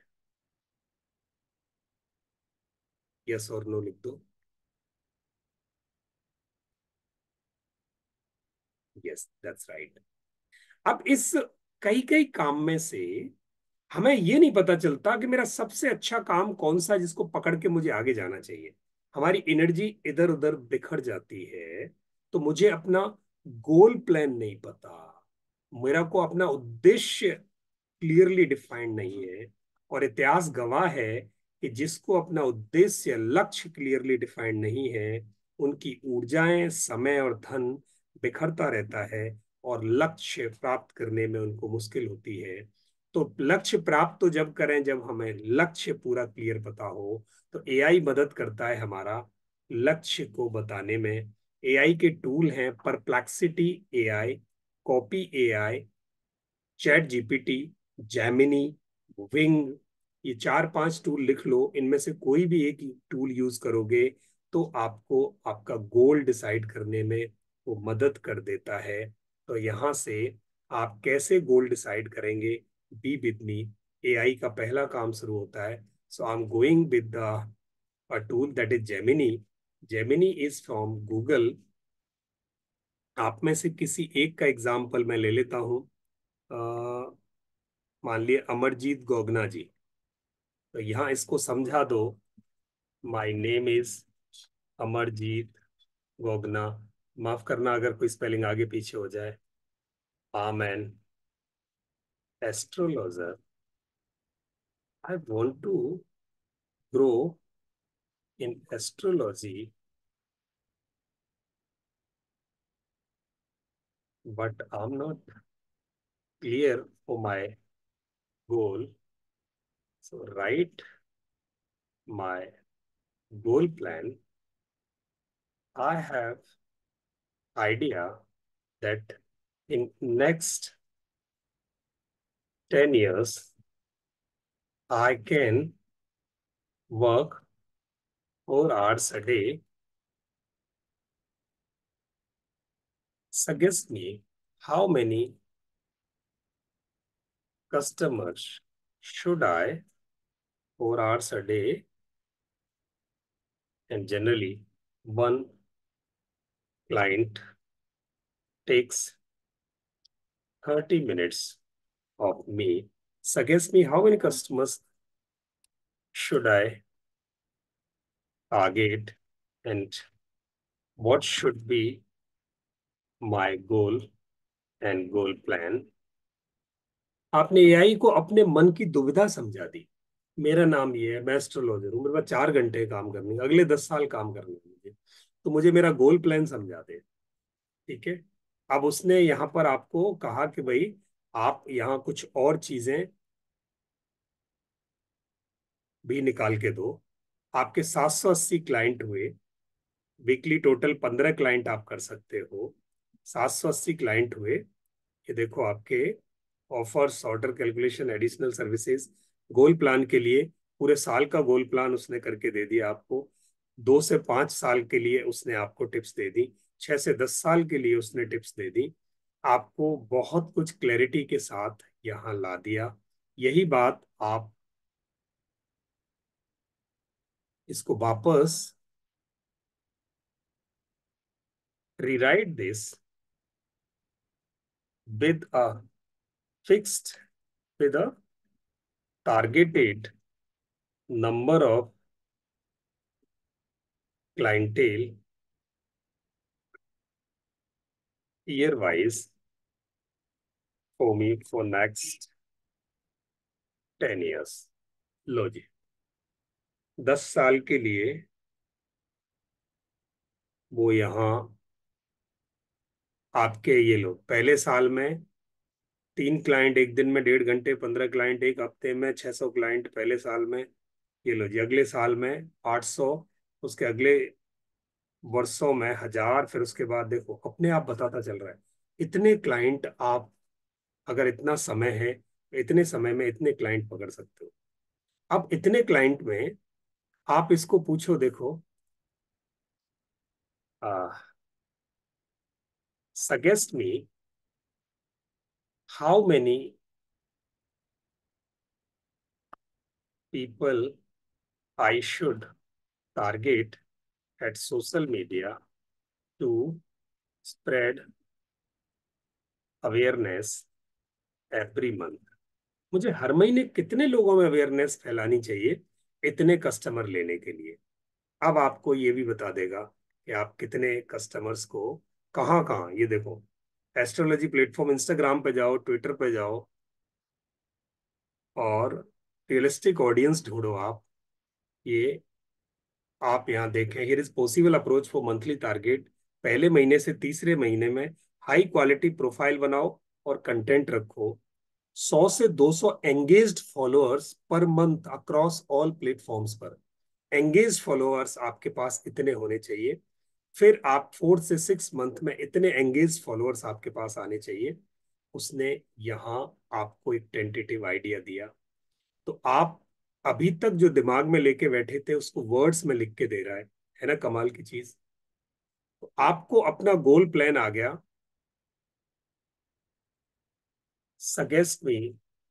यस और नो लिख दो। Yes, that's right. अब इस कई कई काम में से हमें ये नहीं पता चलता कि मेरा सबसे अच्छा काम कौन सा, जिसको पकड़ के मुझे आगे जाना चाहिए। हमारी एनर्जी इधर उधर बिखर जाती है। तो मुझे अपना गोल प्लान नहीं पता, मेरा को अपना उद्देश्य क्लियरली डिफाइंड नहीं है। और इतिहास गवाह है कि जिसको अपना उद्देश्य, लक्ष्य क्लियरली डिफाइंड नहीं है, उनकी ऊर्जाएं, समय और धन बिखरता रहता है, और लक्ष्य प्राप्त करने में उनको मुश्किल होती है। तो लक्ष्य प्राप्त तो जब करें जब हमें लक्ष्य पूरा क्लियर पता हो। तो एआई मदद करता है हमारा लक्ष्य को बताने में। एआई के टूल हैं Perplexity AI, copy AI, chat GPT, Gemini, wing. ये चार पांच टूल लिख लो, इनमें से कोई भी एक टूल यूज करोगे तो आपको आपका गोल डिसाइड करने में वो मदद कर देता है। तो यहाँ से आप कैसे गोल डिसाइड करेंगे, बी विद मी। एआई का पहला काम शुरू होता है। So I am going with a tool that is Gemini. Gemini is from Google. आप में से किसी एक का एग्जाम्पल मैं ले लेता हूँ। अ, मान लिए अमरजीत गोगना जी। तो यहाँ इसको समझा दो। My name is Amarjeet Gogna. माफ करना अगर कोई स्पेलिंग आगे पीछे हो जाए। I am an astrologer. I want to grow in astrology, but I am not clear for my goal. So write my goal plan. I have idea that in next ten years I can work four hours a day. Suggest me how many customers should I four hours a day, and generally one client takes thirty minutes of me. Suggest me how many customers should I target, and what should be my goal and goal plan. आपने AI को अपने मन की दुविधा समझा दी। मेरा नाम ये है, मैं एस्ट्रोलॉजर हूँ, मेरे पास चार घंटे काम करने हैं, अगले दस साल काम करने हैं मुझे, तो मुझे मेरा गोल प्लान समझा दे। ठीक है। अब उसने यहाँ पर आपको कहा कि भाई आप यहाँ कुछ और चीजें भी निकाल के दो। आपके सात सौ अस्सी क्लाइंट हुए, वीकली टोटल पंद्रह क्लाइंट आप कर सकते हो। सात सौ अस्सी क्लाइंट हुए। ये देखो आपके offers, order calculation, additional services. Goal plan के लिए पूरे साल का गोल प्लान उसने करके दे दिया आपको। दो से पांच साल के लिए उसने आपको टिप्स दे दी। छह से दस साल के लिए उसने टिप्स दे दी। आपको बहुत कुछ क्लैरिटी के साथ यहाँ ला दिया। यही बात आप इसको वापस rewrite this with a fixed with a targeted number of clientele year wise for me for next ten years. लो जी, दस साल के लिए वो यहाँ आपके ये लो, पहले साल में तीन क्लाइंट एक दिन में डेढ़ घंटे, पंद्रह क्लाइंट एक हफ्ते में, छह सौ क्लाइंट पहले साल में। ये लो जी, अगले साल में आठ सौ, उसके अगले वर्षों में हजार, फिर उसके बाद देखो अपने आप बताता चल रहा है। इतने क्लाइंट आप, अगर इतना समय है, इतने समय में इतने क्लाइंट पकड़ सकते हो। अब इतने क्लाइंट में आप इसको पूछो, देखो suggest me how many people I should target at social media to spread awareness every month। मुझे हर महीने कितने लोगों में अवेयरनेस फैलानी चाहिए इतने कस्टमर लेने के लिए। अब आपको ये भी बता देगा कि आप कितने कस्टमर्स को कहाँ कहाँ, ये देखो एस्ट्रोलॉजी प्लेटफॉर्म, इंस्टाग्राम पे जाओ, ट्विटर पे जाओ और रियलिस्टिक ऑडियंस ढूंढो आप। ये आप यहाँ देखें, here is possible approach for monthly target. पहले महीने से तीसरे महीने में हाई क्वालिटी प्रोफाइल बनाओ और कंटेंट रखो। सौ से दो सौ engaged followers per month across all platforms पर। एंगेज्ड फॉलोअर्स आपके पास इतने होने चाहिए। फिर आप फोर से सिक्स मंथ में इतने एंगेज्ड फॉलोअर्स आपके पास आने चाहिए। उसने यहाँ आपको एक टेंटेटिव आइडिया दिया। तो आप अभी तक जो दिमाग में लेके बैठे थे उसको वर्ड्स में लिख के दे रहा है है ना, कमाल की चीज। तो आपको अपना गोल प्लान आ गया। Suggest me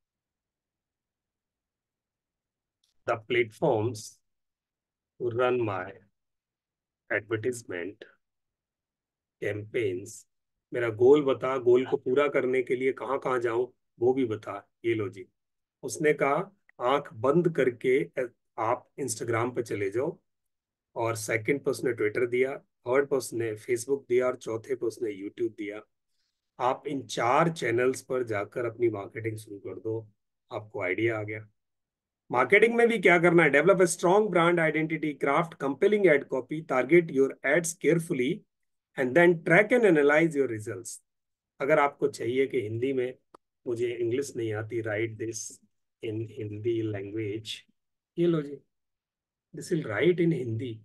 the platforms to run my advertisement campaigns. मेरा गोल बता, गोल को पूरा करने के लिए कहाँ कहाँ जाऊं वो भी बता। ये लो जी, उसने कहा आंख बंद करके आप इंस्टाग्राम पे चले जाओ, और सेकंड पे उसने ट्विटर दिया, थर्ड पे उसने फेसबुक दिया, और चौथे पे उसने यूट्यूब दिया। आप इन चार चैनल्स पर जाकर अपनी मार्केटिंग शुरू कर दो। आपको आइडिया आ गया। मार्केटिंग में भी क्या करना है, develop a strong brand identity, craft compelling ad copy, target your ads carefully and then track and analyze your results. अगर आपको चाहिए कि हिंदी में, मुझे इंग्लिश नहीं आती, write this in Hindi language, ये लो जी, this will write in Hindi.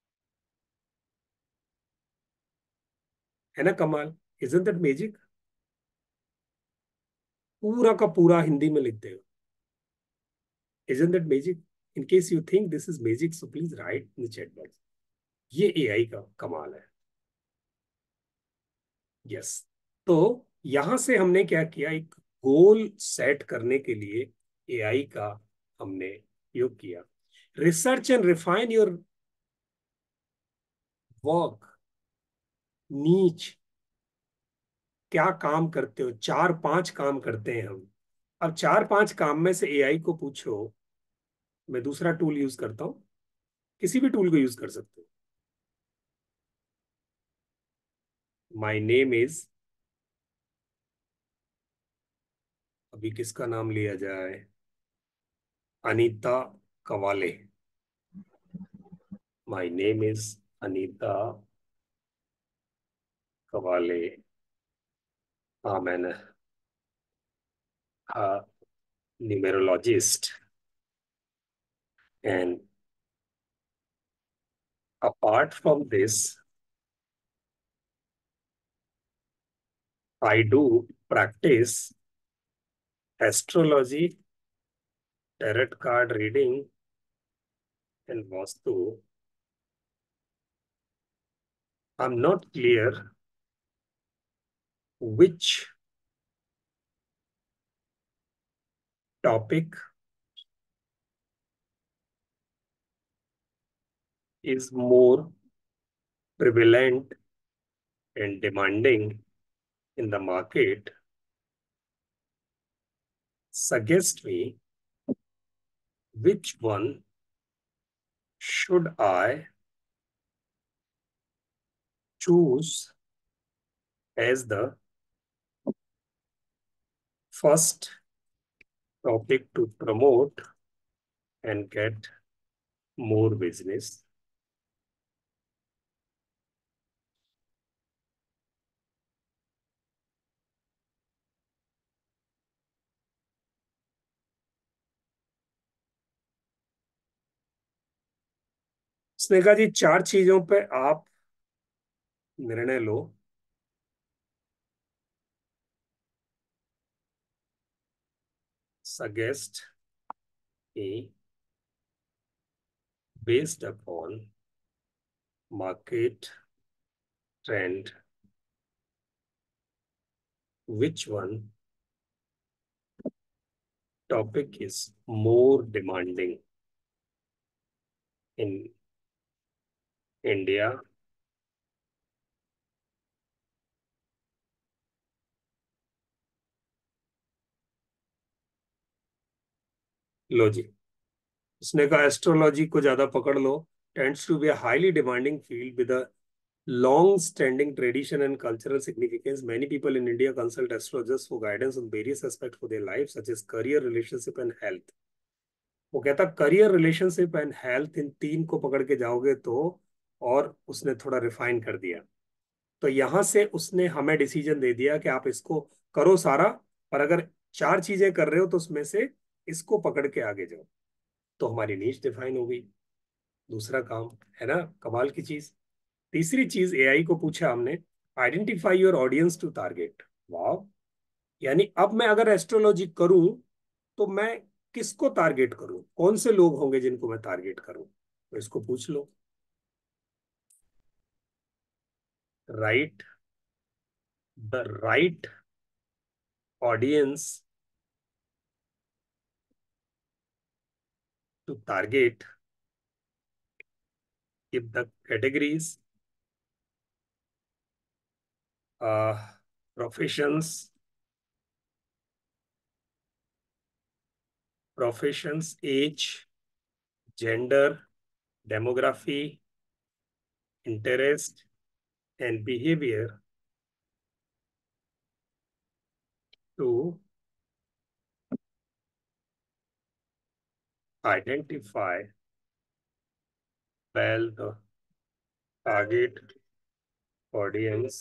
है ना कमाल, इजंट दैट मैजिक। पूरा का पूरा हिंदी में लिख देगा। Isn't that magic. In case you think this is magic, so please write in the chat box. ये एआई का कमाल है। यस। तो यहां से हमने क्या किया, एक गोल सेट करने के लिए एआई का हमने उपयोग किया। Research and refine your work niche. क्या काम करते हो, चार पांच काम करते हैं हम। अब चार पांच काम में से एआई को पूछो। मैं दूसरा टूल यूज करता हूं, किसी भी टूल को यूज कर सकते हो। माई नेम इज, अभी किसका नाम लिया जाए, Anita Kawale. My name is Anita Kawale. हाँ मैंने, हाँ, numerologist and apart from this I do practice astrology, tarot card reading and vastu. I am not clear which topic is more prevalent and demanding in the market suggest me which one should I choose as the first topic to promote and get more business. उसने कहा जी चार चीजों पे आप निर्णय लो। Suggest me based upon market trend which one topic is more demanding in India लो जी। उसने कहा astrology को ज्यादा पकड़ लो। Tends to be a highly demanding field with a long standing tradition and cultural significance. Many people in India consult astrologers for guidance on various aspects for their life such as career, relationship and health. वो कहता career, relationship and health, इन तीन को पकड़ के जाओगे तो, और उसने थोड़ा रिफाइन कर दिया। तो यहां से उसने हमें डिसीजन दे दिया कि आप इसको करो सारा, पर अगर चार चीजें कर रहे हो तो उसमें से इसको पकड़ के आगे जाओ। तो हमारी नीश डिफाइन हो गई। दूसरा काम है ना, कमाल की चीज। तीसरी चीज एआई को पूछा हमने, identify your audience to target. वाह, यानी अब मैं अगर एस्ट्रोलॉजी करूं तो मैं किसको टारगेट करूं, कौन से लोग होंगे जिनको मैं टारगेट करूं, तो इसको पूछ लो। Write the right audience to target if the categories, uh, professions professions age, gender, demography, interest and behavior to identify well the target audience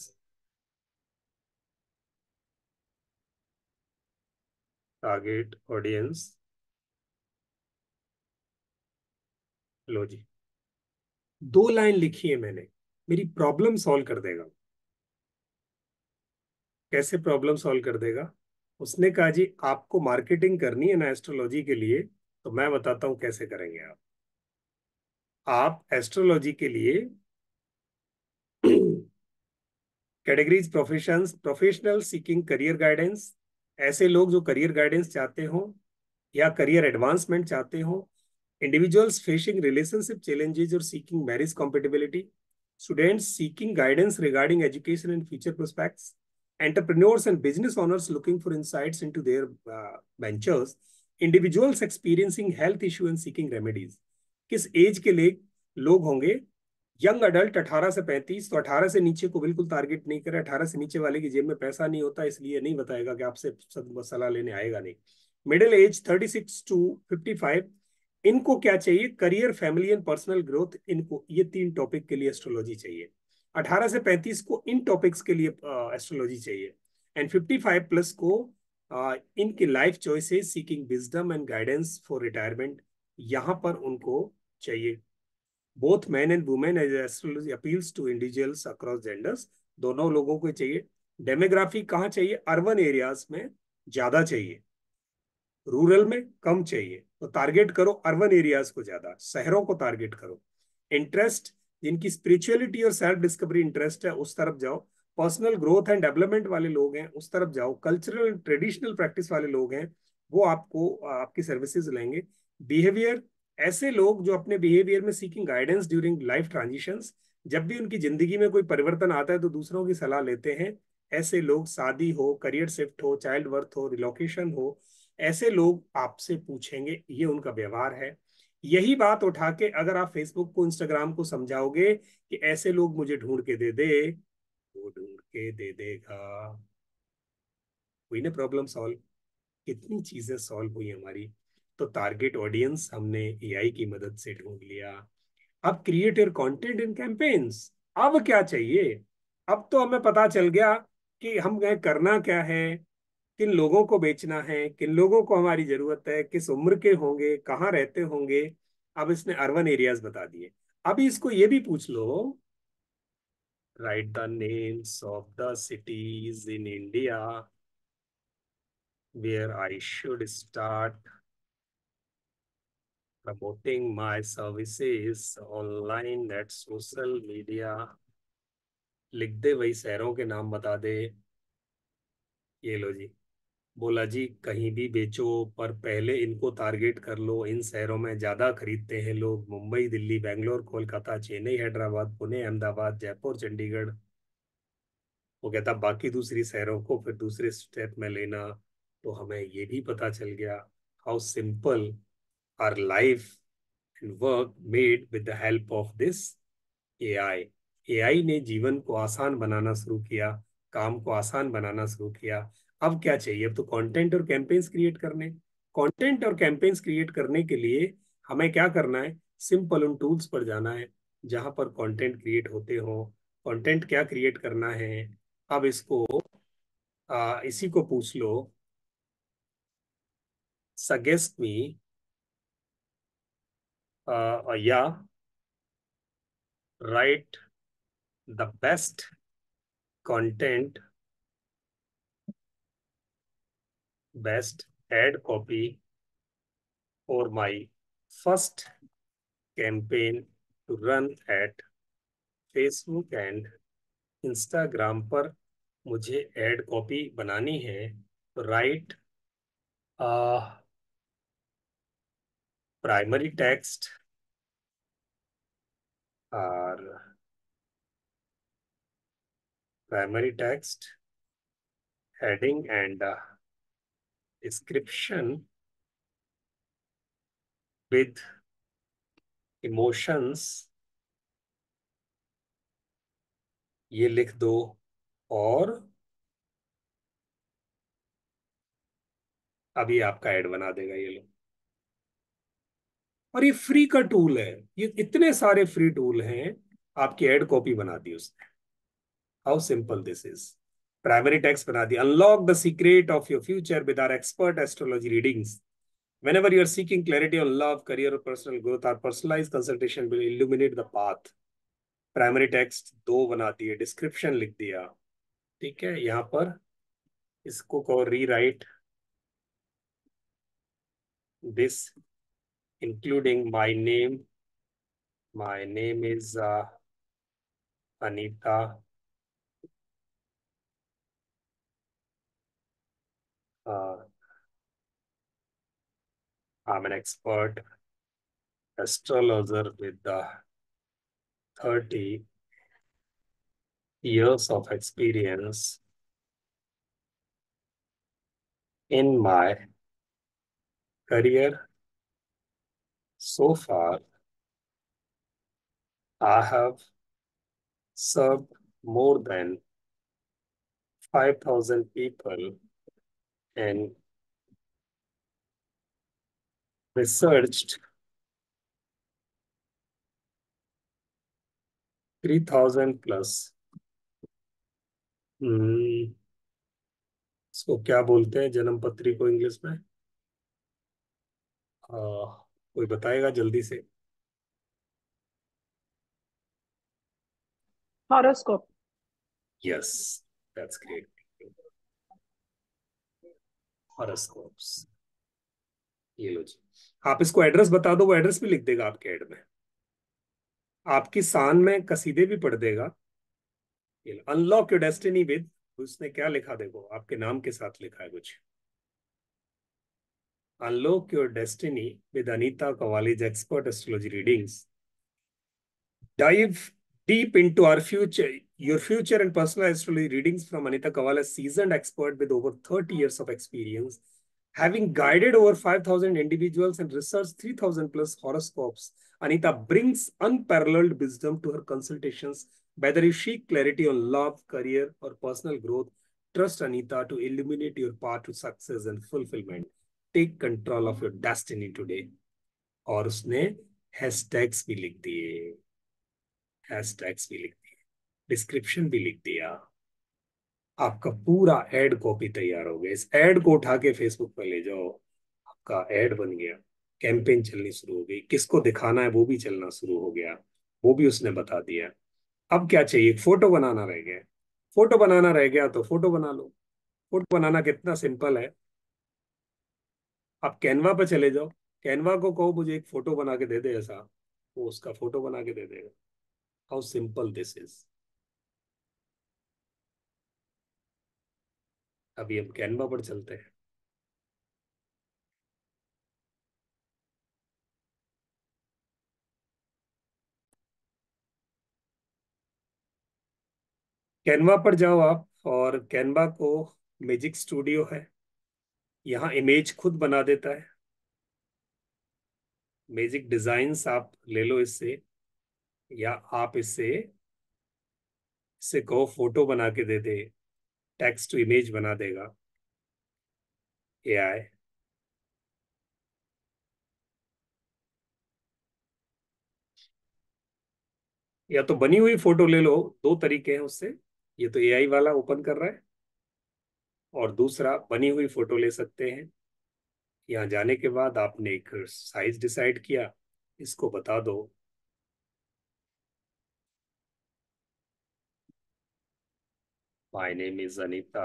target audience लो जी, दो लाइन लिखी है मैंने, मेरी प्रॉब्लम सॉल्व कर देगा। कैसे प्रॉब्लम सॉल्व कर देगा? उसने कहा जी आपको मार्केटिंग करनी है ना एस्ट्रोलॉजी के लिए, तो मैं बताता हूं कैसे करेंगे आप आप एस्ट्रोलॉजी के लिए categories, professions, professional seeking career guidance, ऐसे लोग जो करियर गाइडेंस चाहते हो या करियर एडवांसमेंट चाहते हो, इंडिविजुअल्स फेसिंग रिलेशनशिप चैलेंजेस और seeking marriage compatibility, students seeking guidance regarding education and future prospects, entrepreneurs and business owners looking for insights into their uh, ventures, individuals experiencing health issue and seeking remedies। किस age के लिए लोग होंगे? Young adult अठारह से पैंतीस, तो अठारह से नीचे को बिल्कुल टारगेट नहीं करे। अठारह से नीचे वाले की जेब में पैसा नहीं होता, इसलिए नहीं बताएगा कि आपसे सलाह लेने आएगा नहीं। Middle age thirty six to fifty five, इनको क्या चाहिए? Career, family and personal growth. इनको ये तीन टॉपिक के लिए एस्ट्रोलॉजी चाहिए। अठारह से पैंतीस को इन टॉपिक्स के लिए एस्ट्रोलॉजी चाहिए, एंड फिफ्टी फाइव प्लस को uh, इनकी life choices, seeking wisdom and guidance for retirement, यहां पर उनको चाहिए। Both man and women age astrology appeals to individuals across genders, दोनों लोगों को चाहिए। डेमोग्राफी कहाँ चाहिए? अर्बन एरियाज में ज्यादा चाहिए, रूरल में कम चाहिए। तो टारगेट करो अर्बन एरियाज को ज्यादा, शहरों को टारगेट करो। इंटरेस्ट, जिनकी स्पिरिचुअलिटी और सेल्फ डिस्कवरी इंटरेस्ट है उस तरफ जाओ। पर्सनल ग्रोथ एंड डेवलपमेंट वाले लोग हैं उस तरफ जाओ। कल्चरल ट्रेडिशनल प्रैक्टिस वाले लोग हैं वो आपको आपकी सर्विसेज लेंगे। बिहेवियर, ऐसे लोग जो अपने बिहेवियर में seeking guidance during life transitions, जब भी उनकी जिंदगी में कोई परिवर्तन आता है तो दूसरों की सलाह लेते हैं, ऐसे लोग। शादी हो, करियर शिफ्ट हो, चाइल्ड बर्थ हो, रिलोकेशन हो, ऐसे लोग आपसे पूछेंगे, ये उनका व्यवहार है। यही बात उठा के अगर आप फेसबुक को, इंस्टाग्राम को समझाओगे कि ऐसे लोग मुझे ढूंढ के दे दे, वो ढूंढ के दे देगा। हुई ना प्रॉब्लम सॉल्व? कितनी चीजें सॉल्व हुई हमारी। तो टारगेट ऑडियंस हमने एआई की मदद से ढूंढ लिया। अब create your content in campaigns. अब क्या चाहिए? अब तो हमें पता चल गया कि हमें करना क्या है, किन लोगों को बेचना है, किन लोगों को हमारी जरूरत है, किस उम्र के होंगे, कहाँ रहते होंगे। अब इसने अर्बन एरियाज बता दिए। अभी इसको ये भी पूछ लो, write the names of the cities in India where I should start promoting my services online at social media। लिख दे वही शहरों के नाम बता दे। ये लो जी। बोला जी कहीं भी बेचो, पर पहले इनको टारगेट कर लो। इन शहरों में ज्यादा खरीदते हैं लोग, मुंबई, दिल्ली, बेंगलोर, कोलकाता, चेन्नई, हैदराबाद, पुणे, अहमदाबाद, जयपुर, चंडीगढ़। वो कहता बाकी दूसरी शहरों को फिर दूसरे स्टेप में लेना। तो हमें ये भी पता चल गया how simple are life and work made with the help of this AI. AI ने जीवन को आसान बनाना शुरू किया, काम को आसान बनाना शुरू किया। अब क्या चाहिए? अब तो कंटेंट और कैंपेन्स क्रिएट करने। कंटेंट और कैंपेन्स क्रिएट करने के लिए हमें क्या करना है? सिंपल उन टूल्स पर जाना है जहां पर कंटेंट क्रिएट होते हो। कंटेंट क्या क्रिएट करना है? अब इसको आ, इसी को पूछ लो, सजेस्ट मी या write the best content, best ad copy for my first campaign to run at Facebook and Instagram पर मुझे एड कॉपी बनानी है। तो राइट प्राइमरी टेक्स्ट और primary text heading and description with emotions, ये लिख दो। और अभी आपका ऐड बना देगा ये लोग। और ये फ्री का टूल है, ये इतने सारे फ्री टूल हैं, आपकी एड कॉपी बना दी उसने। How simple this is. Primary text बना दी, unlock the secret of your future with our expert astrology readings. Whenever you are seeking clarity on love, career, or personal growth, our personalized consultation will illuminate the path। Primary text दो बना दिए, description लिख दिया। ठीक है, यहाँ पर इसको कहो rewrite this including my name। My name is uh, Anita। Uh, I'm an expert astrologer with uh, thirty years of experience in my career. So far, I have served more than five thousand people and researched three thousand plus। hmm, इसको क्या बोलते हैं जन्म पत्री को English में? आ, कोई बताएगा जल्दी से? Horoscope. Yes, that's great. Horoscopes. ये लो जी। आप इसको एड्रेस बता दो, वो एड्रेस भी लिख देगा आपके ऐड में। आपकी शान में कसीदे भी पढ़ देगा। अनलॉक योर डेस्टिनी विद, उसने क्या लिखा देखो, आपके नाम के साथ लिखा है कुछ। Unlock your destiny with Anita Kawale's expert astrology readings. Dive deep into our future, your future and personal astrology readings from Anita Kawal, a seasoned expert with over thirty years of experience. Having guided over five thousand individuals and researched three thousand plus horoscopes, Anita brings unparalleled wisdom to her consultations. Whether you seek clarity on love, career, or personal growth, trust Anita to illuminate your path to success and fulfillment. Take control of your destiny today. और उसने hashtags भी लिख दिए, hashtags भी लिख दिए, description भी लिख दिया। आपका पूरा एड कॉपी तैयार हो गया। इस एड को उठा के फेसबुक पर ले जाओ, आपका एड बन गया। कैंपेन चलनी शुरू हो गई, किसको दिखाना है वो भी चलना शुरू हो गया, वो भी उसने बता दिया। अब क्या चाहिए? फोटो बनाना रह गया। फोटो बनाना रह गया तो फोटो बना लो। फोटो बनाना कितना सिंपल है। आप कैनवा पे चले जाओ, कैनवा को कहो मुझे एक फोटो बना के दे दे ऐसा, वो उसका फोटो बना के दे देगा। How simple this is. अभी हम कैनवा पर चलते हैं। कैनवा पर जाओ आप, और कैनवा को मैजिक स्टूडियो है, यहाँ इमेज खुद बना देता है। मैजिक डिजाइन्स आप ले लो इससे, या आप इससे इससे कहो फोटो बना के दे दे, टेक्स्ट टू इमेज बना देगा एआई। या तो बनी हुई फोटो ले लो, दो तरीके हैं उससे। ये तो एआई वाला ओपन कर रहा है, और दूसरा बनी हुई फोटो ले सकते हैं। यहाँ जाने के बाद आपने एक साइज डिसाइड किया, इसको बता दो my name is Anita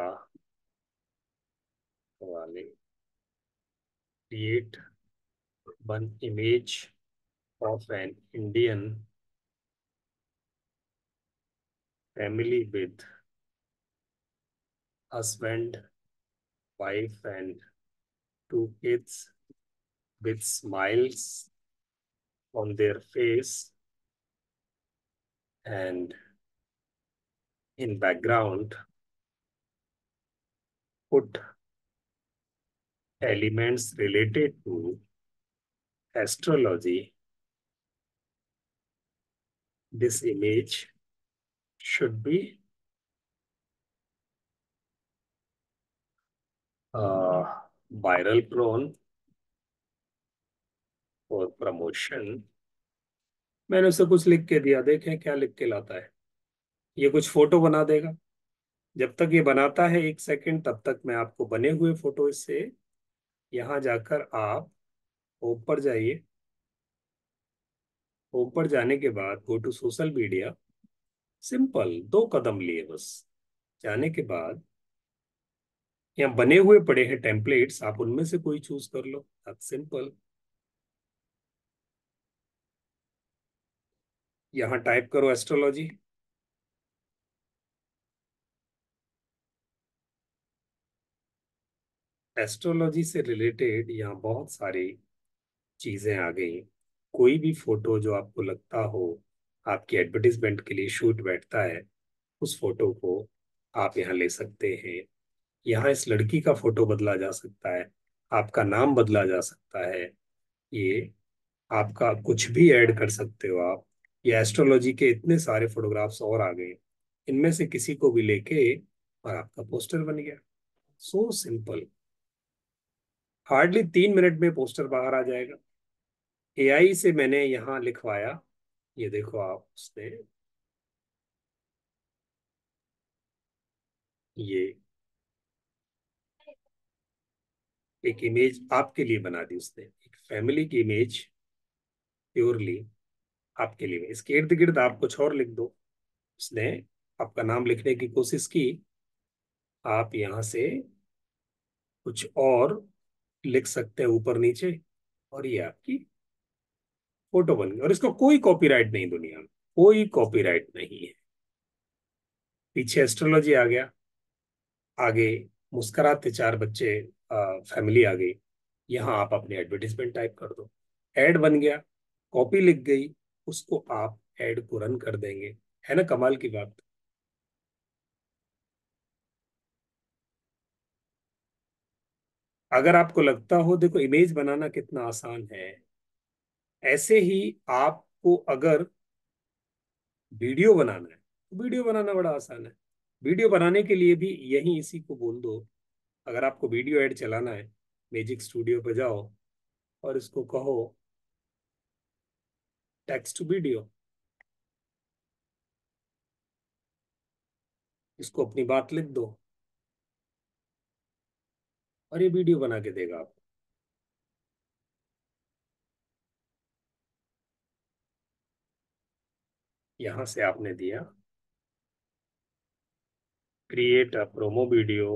Wale, create one image of an Indian family with husband, wife, and two kids with smiles on their face, and in background put elements related to astrology. This image should be uh, viral prone for promotion. मैंने उसे कुछ लिख के दिया, देखें क्या लिख के लाता है। ये कुछ फोटो बना देगा। जब तक ये बनाता है एक सेकंड, तब तक मैं आपको बने हुए फोटो इससे, यहाँ जाकर आप होम पर जाइए। होम पर जाने के बाद go to social media. Simple, दो कदम लिए बस। जाने के बाद यहाँ बने हुए पड़े हैं टेम्पलेट्स, आप उनमें से कोई चूज कर लो। सिंपल, यहाँ टाइप करो एस्ट्रोलॉजी। एस्ट्रोलॉजी से रिलेटेड यहाँ बहुत सारी चीजें आ गई। कोई भी फोटो जो आपको लगता हो आपकी एडवर्टीजमेंट के लिए शूट बैठता है, उस फोटो को आप यहाँ ले सकते हैं। यहाँ इस लड़की का फोटो बदला जा सकता है, आपका नाम बदला जा सकता है, ये आपका कुछ भी ऐड कर सकते हो आप। ये एस्ट्रोलॉजी के इतने सारे फोटोग्राफ्स और आ गए, इनमें से किसी को भी लेके और आपका पोस्टर बन गया। सो सिंपल, हार्डली तीन मिनट में पोस्टर बाहर आ जाएगा। एआई से मैंने यहाँ लिखवाया, ये देखो आप, उसने ये एक इमेज आपके लिए बना दी, उसने एक फैमिली की इमेज प्योरली आपके लिए। इसके इर्द गिर्द आप कुछ और लिख दो। उसने आपका नाम लिखने की कोशिश की, आप यहाँ से कुछ और लिख सकते हैं ऊपर नीचे, और ये आपकी फोटो बन गई। और इसको कोई कॉपीराइट नहीं, दुनिया में कोई कॉपीराइट नहीं है। पीछे एस्ट्रोलॉजी आ गया, आगे मुस्कुराते चार बच्चे, फैमिली आ गई। यहाँ आप अपनी एडवर्टीजमेंट टाइप कर दो, एड बन गया, कॉपी लिख गई, उसको आप एड को रन कर देंगे। है ना कमाल की बात। अगर आपको लगता हो देखो इमेज बनाना कितना आसान है, ऐसे ही आपको अगर वीडियो बनाना है तो वीडियो बनाना बड़ा आसान है। वीडियो बनाने के लिए भी यही इसी को बोल दो। अगर आपको वीडियो ऐड चलाना है, मैजिक स्टूडियो पे जाओ और इसको कहो टेक्स्ट टू वीडियो, इसको अपनी बात लिख दो और ये वीडियो बना के देगा आपको। यहां से आपने दिया create a promo video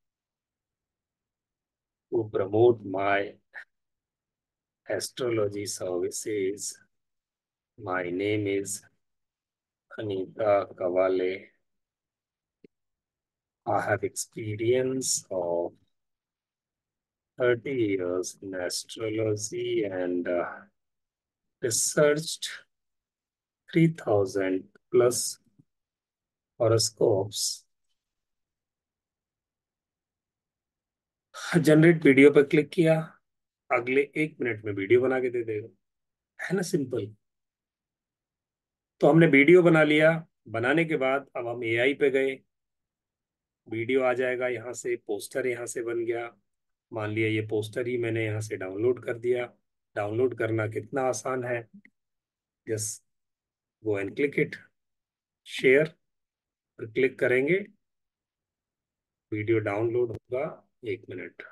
to promote my astrology services, my name is Anita Kawale, I have experience of thirty years in astrology and uh, researched three thousand plus horoscopes. Generate video पर क्लिक किया, अगले एक मिनट में video बना के दे देगा। है ना सिंपल। तो हमने वीडियो बना लिया, बनाने के बाद अब हम एआई पे गए, वीडियो आ जाएगा यहाँ से, पोस्टर यहाँ से बन गया। मान लिया ये पोस्टर ही मैंने यहाँ से डाउनलोड कर दिया। डाउनलोड करना कितना आसान है, just go and click it, share पर क्लिक करेंगे, वीडियो डाउनलोड होगा। एक मिनट,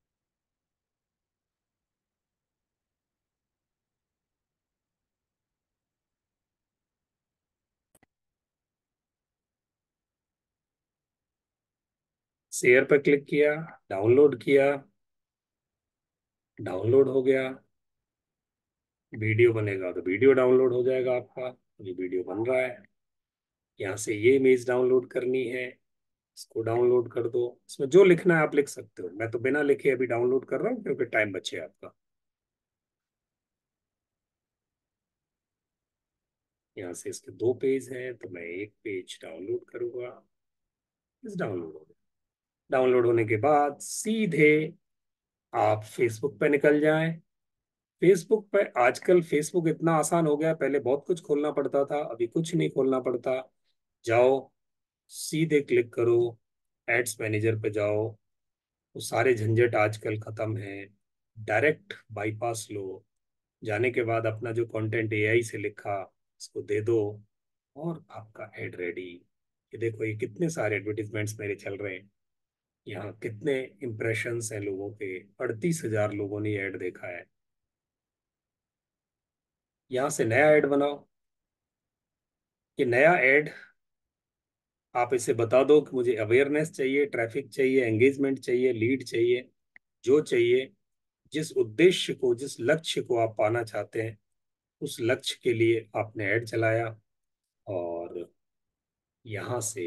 शेयर पर क्लिक किया, डाउनलोड किया, डाउनलोड हो गया। वीडियो बनेगा तो वीडियो डाउनलोड हो जाएगा आपका। अभी वीडियो बन रहा है। यहाँ से ये इमेज डाउनलोड करनी है, इसको डाउनलोड कर दो। इसमें जो लिखना है आप लिख सकते हो, मैं तो बिना लिखे अभी डाउनलोड कर रहा हूँ क्योंकि टाइम बचे आपका। यहाँ से इसके दो पेज हैं तो मैं एक पेज डाउनलोड करूंगा। इस डाउनलोड हो गया। डाउनलोड होने के बाद सीधे आप फेसबुक पे निकल जाएं। फेसबुक पे आजकल फेसबुक इतना आसान हो गया, पहले बहुत कुछ खोलना पड़ता था, अभी कुछ नहीं खोलना पड़ता। जाओ सीधे क्लिक करो, एड्स मैनेजर पे जाओ, वो सारे झंझट आजकल खत्म है। डायरेक्ट बाईपास लो। जाने के बाद अपना जो कंटेंट एआई से लिखा उसको दे दो और आपका एड रेडी। ये देखो ये कितने सारे एडवर्टीजमेंट्स मेरे चल रहे हैं। यहाँ कितने इम्प्रेशंस हैं लोगों के, अड़तीस हजार लोगों ने ऐड देखा है। यहाँ से नया ऐड बनाओ। ये नया ऐड आप इसे बता दो कि मुझे अवेयरनेस चाहिए, ट्रैफिक चाहिए, एंगेजमेंट चाहिए, लीड चाहिए, जो चाहिए, जिस उद्देश्य को, जिस लक्ष्य को आप पाना चाहते हैं, उस लक्ष्य के लिए आपने ऐड चलाया। और यहाँ से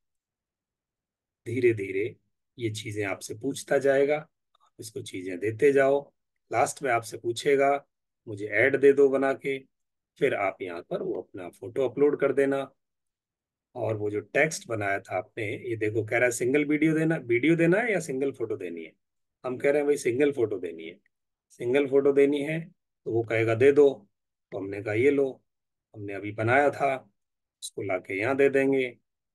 धीरे धीरे ये चीजें आपसे पूछता जाएगा, आप इसको चीजें देते जाओ। लास्ट में आपसे पूछेगा मुझे ऐड दे दो बना के, फिर आप यहाँ पर वो अपना फोटो अपलोड कर देना। और वो जो टेक्स्ट बनाया था आपने, ये देखो कह रहा है सिंगल वीडियो देना, वीडियो देना है या सिंगल फोटो देनी है। हम कह रहे हैं भाई सिंगल फोटो देनी है। सिंगल फोटो देनी है तो वो कहेगा दे दो, तो हमने कहा ये लो, हमने अभी बनाया था, उसको लाके यहाँ दे देंगे।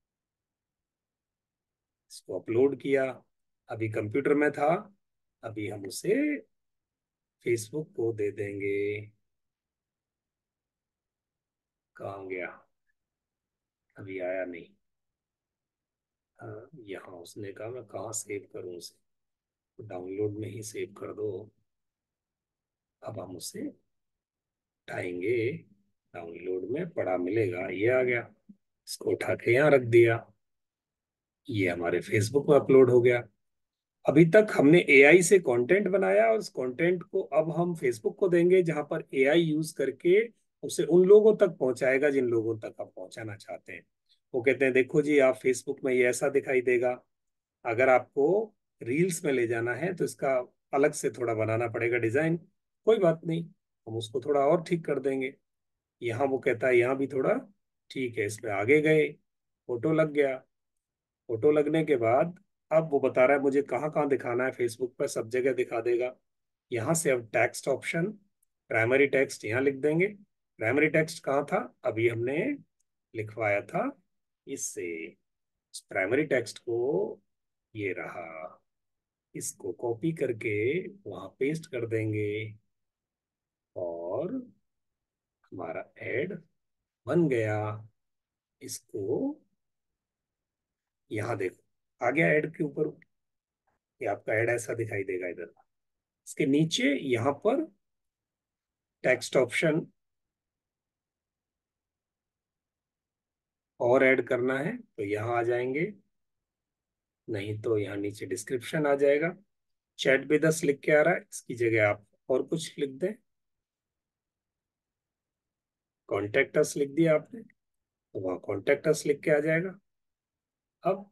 इसको अपलोड किया, अभी कंप्यूटर में था, अभी हम उसे फेसबुक को दे देंगे। कहाँ गया, अभी आया नहीं। हाँ, यहाँ उसने कहा मैं कहाँ सेव करूँ उसे, तो डाउनलोड में ही सेव कर दो। अब हम उसे उठाएंगे, डाउनलोड में पड़ा मिलेगा, ये आ गया, इसको उठा के यहाँ रख दिया, ये हमारे फेसबुक में अपलोड हो गया। अभी तक हमने एआई से कंटेंट बनाया और उस कंटेंट को अब हम फेसबुक को देंगे, जहां पर एआई यूज करके उसे उन लोगों तक पहुंचाएगा जिन लोगों तक आप पहुंचाना चाहते हैं। वो कहते हैं देखो जी आप फेसबुक में ये ऐसा दिखाई देगा, अगर आपको रील्स में ले जाना है तो इसका अलग से थोड़ा बनाना पड़ेगा डिजाइन। कोई बात नहीं, हम उसको थोड़ा और ठीक कर देंगे। यहाँ वो कहता है यहाँ भी थोड़ा ठीक है, इस पे आगे गए, फोटो लग गया। फोटो लगने के बाद अब वो बता रहा है मुझे कहाँ कहाँ दिखाना है, फेसबुक पर सब जगह दिखा देगा। यहाँ से अब टेक्स्ट ऑप्शन, प्राइमरी टेक्स्ट यहाँ लिख देंगे। प्राइमरी टेक्स्ट कहाँ था, अभी हमने लिखवाया था इससे। प्राइमरी टेक्स्ट को, ये रहा, इसको कॉपी करके वहां पेस्ट कर देंगे और हमारा एड बन गया। इसको यहाँ देखो आ गया एड के ऊपर, ये आपका एड ऐसा दिखाई देगा इधर। इसके नीचे यहाँ पर टेक्स्ट ऑप्शन और ऐड करना है तो यहाँ आ जाएंगे, नहीं तो यहाँ नीचे डिस्क्रिप्शन आ जाएगा। चैट विद अस लिख के आ रहा है, इसकी जगह आप और कुछ लिख दें। कॉन्टेक्ट अस लिख दिया आपने तो वहाँ कॉन्टेक्ट अस लिख के आ जाएगा। अब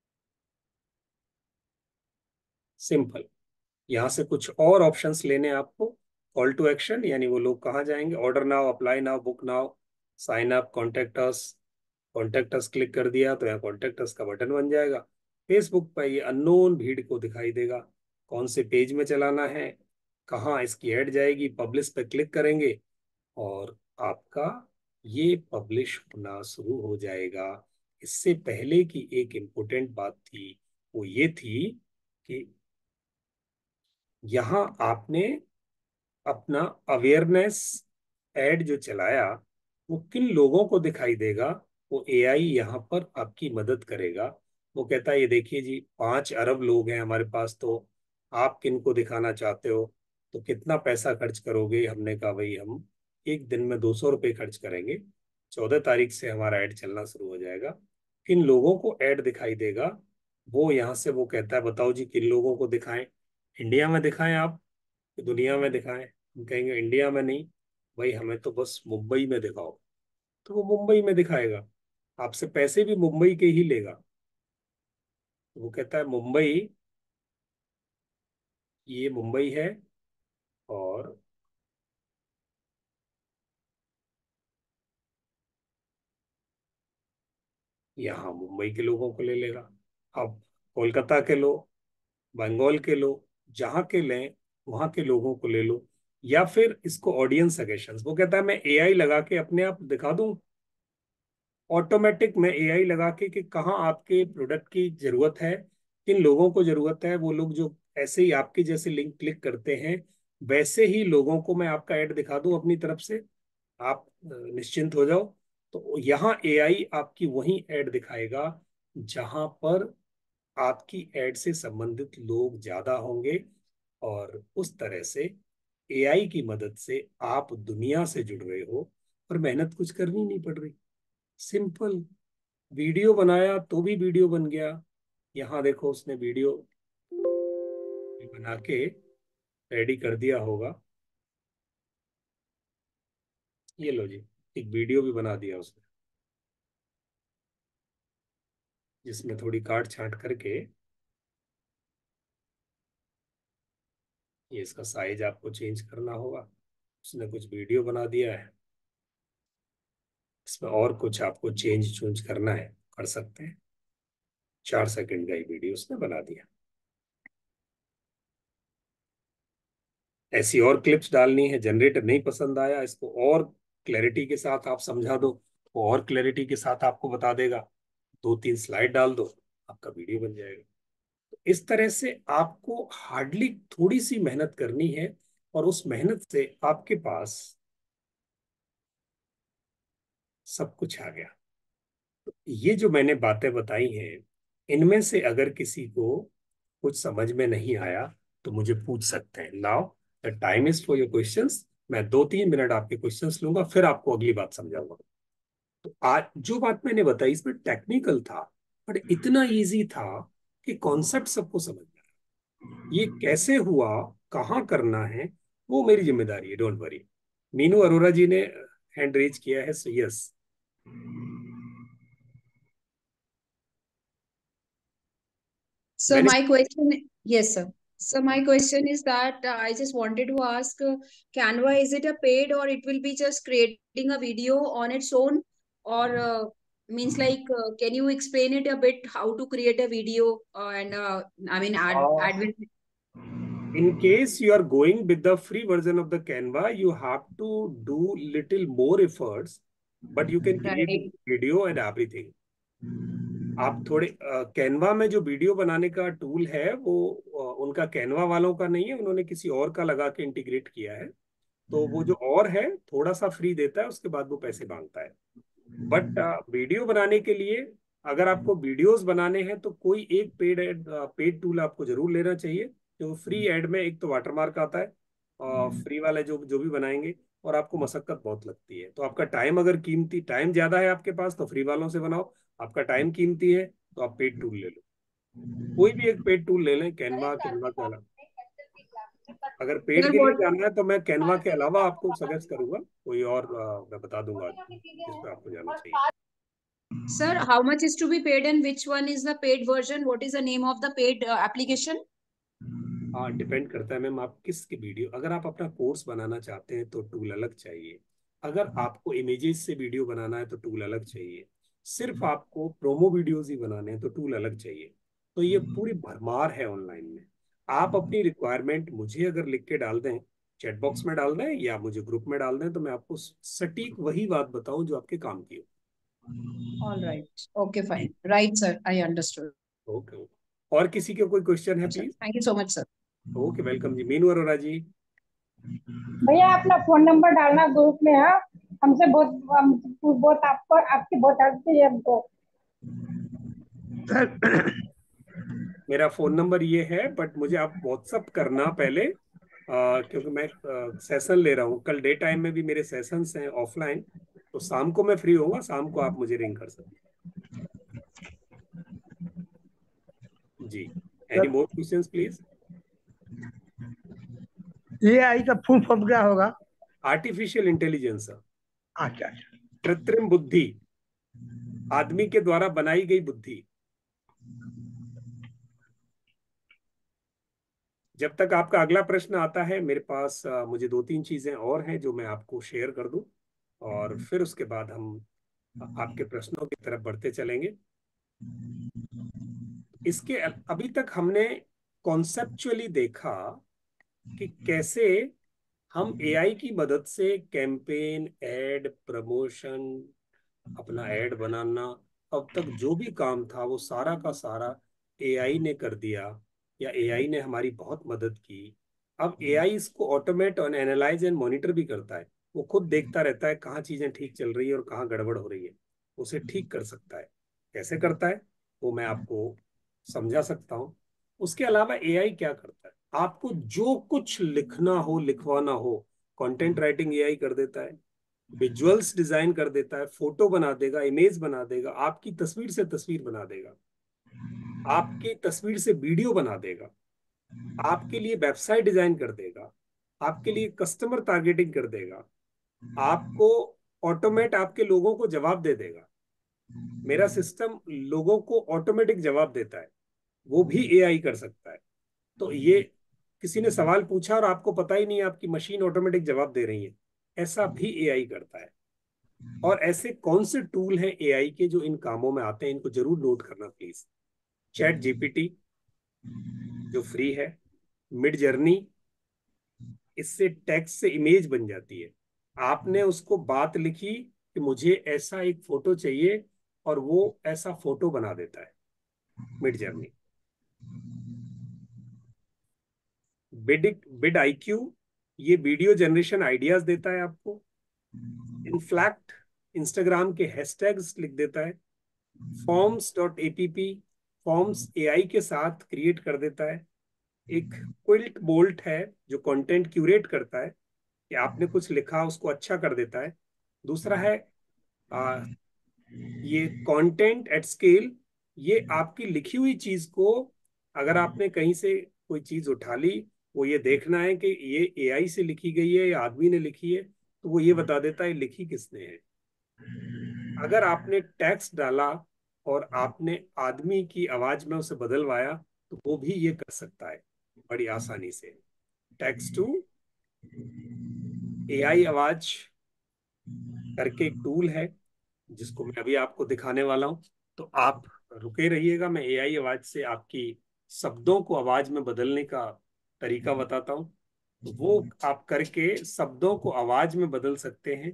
सिंपल, यहाँ से कुछ और ऑप्शंस लेने हैं आपको। कॉल टू एक्शन, यानी वो लोग कहाँ जाएंगे, order now, apply now, book now, sign up, contact us. Contact us click कर दिया तो यहाँ कॉन्टेक्ट अस का बटन बन जाएगा। फेसबुक पर ये अननोन भीड़ को दिखाई देगा, कौन से पेज में चलाना है, कहाँ इसकी ऐड जाएगी। पब्लिश पे क्लिक करेंगे और आपका ये पब्लिश होना शुरू हो जाएगा। इससे पहले की एक इम्पोर्टेंट बात थी, वो ये थी कि यहाँ आपने अपना अवेयरनेस एड जो चलाया वो किन लोगों को दिखाई देगा, वो एआई यहाँ पर आपकी मदद करेगा। वो कहता है ये देखिए जी, पांच अरब लोग हैं हमारे पास, तो आप किन को दिखाना चाहते हो, तो कितना पैसा खर्च करोगे। हमने कहा भाई हम एक दिन में दो सौ रुपये खर्च करेंगे, चौदह तारीख से हमारा ऐड चलना शुरू हो जाएगा। किन लोगों को ऐड दिखाई देगा, वो यहाँ से वो कहता है बताओ जी किन लोगों को दिखाएं, इंडिया में दिखाएं आप कि दुनिया में दिखाएं। हम कहेंगे इंडिया में नहीं भाई, हमें तो बस मुंबई में दिखाओ, तो वो मुंबई में दिखाएगा, आपसे पैसे भी मुंबई के ही लेगा। तो वो कहता है मुंबई, ये मुंबई है और यहाँ मुंबई के लोगों को ले लेगा। अब कोलकाता के लो, बंगाल के लो, जहाँ के लें वहां के लोगों को ले लो। या फिर इसको ऑडियंस सजेशंस, वो कहता है मैं एआई लगा के अपने आप दिखा दूं, ऑटोमेटिक मैं एआई लगा के कि कहाँ आपके प्रोडक्ट की जरूरत है, किन लोगों को जरूरत है। वो लोग जो ऐसे ही आपके जैसे लिंक क्लिक करते हैं, वैसे ही लोगों को मैं आपका ऐड दिखा दूं अपनी तरफ से, आप अ, निश्चिंत हो जाओ। तो यहाँ एआई आपकी वही ऐड दिखाएगा जहां पर आपकी ऐड से संबंधित लोग ज्यादा होंगे। और उस तरह से एआई की मदद से आप दुनिया से जुड़ रहे हो और मेहनत कुछ करनी नहीं पड़ रही। सिंपल, वीडियो बनाया तो भी वीडियो बन गया। यहाँ देखो उसने वीडियो बना के रेडी कर दिया होगा, ये लो जी, एक वीडियो भी बना दिया उसने, जिसमें थोड़ी काट छांट करके ये इसका साइज आपको चेंज करना होगा। उसने कुछ वीडियो बना दिया है, इसमें और कुछ आपको चेंज चूंज करना है कर सकते हैं। चार सेकंड का ही वीडियो उसने बना दिया। ऐसी और क्लिप्स डालनी है, जनरेटर नहीं पसंद आया, इसको और क्लैरिटी के साथ आप समझा दो, वो और क्लैरिटी के साथ आपको बता देगा। दो तीन स्लाइड डाल दो, आपका वीडियो बन जाएगा। तो इस तरह से आपको हार्डली थोड़ी सी मेहनत करनी है और उस मेहनत से आपके पास सब कुछ आ गया। तो ये जो मैंने बातें बताई हैं, इनमें से अगर किसी को कुछ समझ में नहीं आया तो मुझे पूछ सकते हैं। Now the time is for your questions. मैं दो तीन मिनट आपके क्वेश्चंस लूंगा, फिर आपको अगली बात समझाऊंगा। तो आज जो बात मैंने बताई इसमें टेक्निकल था, पर इतना इजी था कि कॉन्सेप्ट सबको समझ में आया। ये कैसे हुआ, कहाँ करना है, वो मेरी जिम्मेदारी है, डोंट वरी। मीनू अरोरा जी ने हैंड रेज किया है, so yes. So my question, yes, sir. So my question is that uh, I just wanted to ask, uh, Canva, is it a paid or it will be just creating a video on its own, or uh, means like uh, can you explain it a bit how to create a video uh, and uh, I mean ad Uh, advert in case you are going with the free version of the Canva, you have to do little more efforts, but you can create right? video and everything. आप थोड़े Canva में जो video बनाने का tool है वो अ, उनका Canva वालों का नहीं है, उन्होंने किसी और का लगा के इंटीग्रेट किया है। तो वो जो और है थोड़ा सा फ्री देता है, उसके बाद वो पैसे मांगता है। बट वीडियो बनाने के लिए अगर आपको वीडियोस बनाने हैं तो कोई एक पेड एड पेड टूल आपको जरूर लेना चाहिए। जो फ्री एड में एक तो वाटरमार्क आता है, और फ्री वाले जो जो भी बनाएंगे, और आपको मशक्कत बहुत लगती है। तो आपका टाइम अगर कीमती टाइम ज्यादा है आपके पास तो फ्री वालों से बनाओ, आपका टाइम कीमती है तो आप पेड टूल ले लो। कोई भी एक पेड टूल ले लें, कैनवा कैनवा के अलावा। अगर पेड Sir, के लिए what जाना है तो मैं कैनवा के अलावा आपको सजेस्ट करूंगा कोई और, अ, मैं बता दूंगा जिस पे आपको जाना चाहिए। sir, how much is to be paid and which one is the paid version? What is the name of the paid uh, application? हाँ, डिपेंड करता है मैम, आप किस की वीडियो। अगर आप अपना कोर्स बनाना चाहते हैं तो टूल अलग चाहिए। अगर आपको इमेजेस से वीडियो बनाना है तो टूल अलग चाहिए। सिर्फ आपको प्रोमो वीडियोस ही बनाने हैं तो टूल अलग चाहिए। तो ये पूरी भरमार है ऑनलाइन में। आप अपनी रिक्वायरमेंट मुझे अगर लिख के डाल दें, चैट बॉक्स में डाल दें या मुझे ग्रुप में डाल दें, तो मैं आपको सटीक वही बात बताऊं जो आपके काम की हो। All right. Okay, fine. Right, sir. I understood. Okay okay. और किसी के कोई क्वेश्चन है Sir, please? thank you so much, sir. Okay, welcome ji. Meenu Arora ji. भैया अपना फोन नंबर डालना ग्रुप में। हाँ, हमसे बहुत हम बहुत आपको आपकी बहुत हेल्प चाहिए हमको। मेरा फोन नंबर ये है, बट मुझे आप व्हाट्सअप करना पहले, आ, क्योंकि मैं सेशन ले रहा हूँ कल। डे टाइम में भी मेरे सेशंस हैं ऑफलाइन, तो शाम को मैं फ्री होऊंगा, शाम को आप मुझे रिंग कर सकते हैं जी। Any more questions please? ये आई का फुल फॉर्म क्या होगा? आर्टिफिशियल इंटेलिजेंस, अच्छा अच्छा। कृत्रिम बुद्धि, आदमी के द्वारा बनाई गई बुद्धि। जब तक आपका अगला प्रश्न आता है मेरे पास, आ, मुझे दो तीन चीजें और हैं जो मैं आपको शेयर कर दूं, और फिर उसके बाद हम आपके प्रश्नों की तरफ बढ़ते चलेंगे। इसके अभी तक हमने कॉन्सेप्चुअली देखा कि कैसे हम एआई की मदद से कैंपेन, एड, प्रमोशन, अपना एड बनाना, अब तक जो भी काम था वो सारा का सारा एआई ने कर दिया, या एआई ने हमारी बहुत मदद की। अब एआई इसको ऑटोमेट और एनालाइज एंड मॉनिटर भी करता है। वो खुद देखता रहता है कहाँ चीजें ठीक चल रही है और कहाँ गड़बड़ हो रही है, उसे ठीक कर सकता है। कैसे करता है वो मैं आपको समझा सकता हूँ। उसके अलावा एआई क्या करता है, आपको जो कुछ लिखना हो, लिखवाना हो, कंटेंट राइटिंग एआई कर देता है, विजुअल्स डिजाइन कर देता है, फोटो बना देगा, इमेज बना देगा, आपकी तस्वीर से तस्वीर बना देगा, आपकी तस्वीर से वीडियो बना देगा, आपके लिए वेबसाइट डिजाइन कर देगा, आपके लिए कस्टमर टारगेटिंग कर देगा, आपको ऑटोमेट आपके लोगों को जवाब दे देगा। मेरा सिस्टम लोगों को ऑटोमेटिक जवाब देता है, वो भी एआई कर सकता है। तो ये किसी ने सवाल पूछा और आपको पता ही नहीं, आपकी मशीन ऑटोमेटिक जवाब दे रही है, ऐसा भी एआई करता है। और ऐसे कौन से टूल हैं एआई के जो इन कामों में आते हैं, इनको जरूर नोट करना प्लीज। चैट जीपीटी जो फ्री है, मिड जर्नी, इससे टेक्स्ट से इमेज बन जाती है। आपने उसको बात लिखी कि मुझे ऐसा एक फोटो चाहिए, और वो ऐसा फोटो बना देता है, मिड जर्नी। बिड बिड आईक्यू, ये वीडियो जनरेशन आइडियाज देता है आपको। इनफ्लैक्ट, इंस्टाग्राम के हैशटैग्स लिख देता है। Forms dot app, forms AI के साथ क्रिएट कर देता है। एक क्विल्ट बोल्ट है जो कंटेंट क्यूरेट करता है, कि आपने कुछ लिखा उसको अच्छा कर देता है। दूसरा है आ, ये कंटेंट एट स्केल, ये आपकी लिखी हुई चीज को, अगर आपने कहीं से कोई चीज उठा ली, वो ये देखना है कि ये एआई से लिखी गई है या आदमी ने लिखी है, तो वो ये बता देता है लिखी किसने है। अगर आपने टेक्स्ट डाला और आपने आदमी की आवाज में उसे बदलवाया, तो वो भी ये कर सकता है बड़ी आसानी से। टेक्स्ट टू एआई आवाज करके एक टूल है, जिसको मैं अभी आपको दिखाने वाला हूँ। तो आप रुके रहिएगा, मैं एआई आवाज से आपकी शब्दों को आवाज में बदलने का तरीका बताता हूँ। तो वो आप करके शब्दों को आवाज में बदल सकते हैं,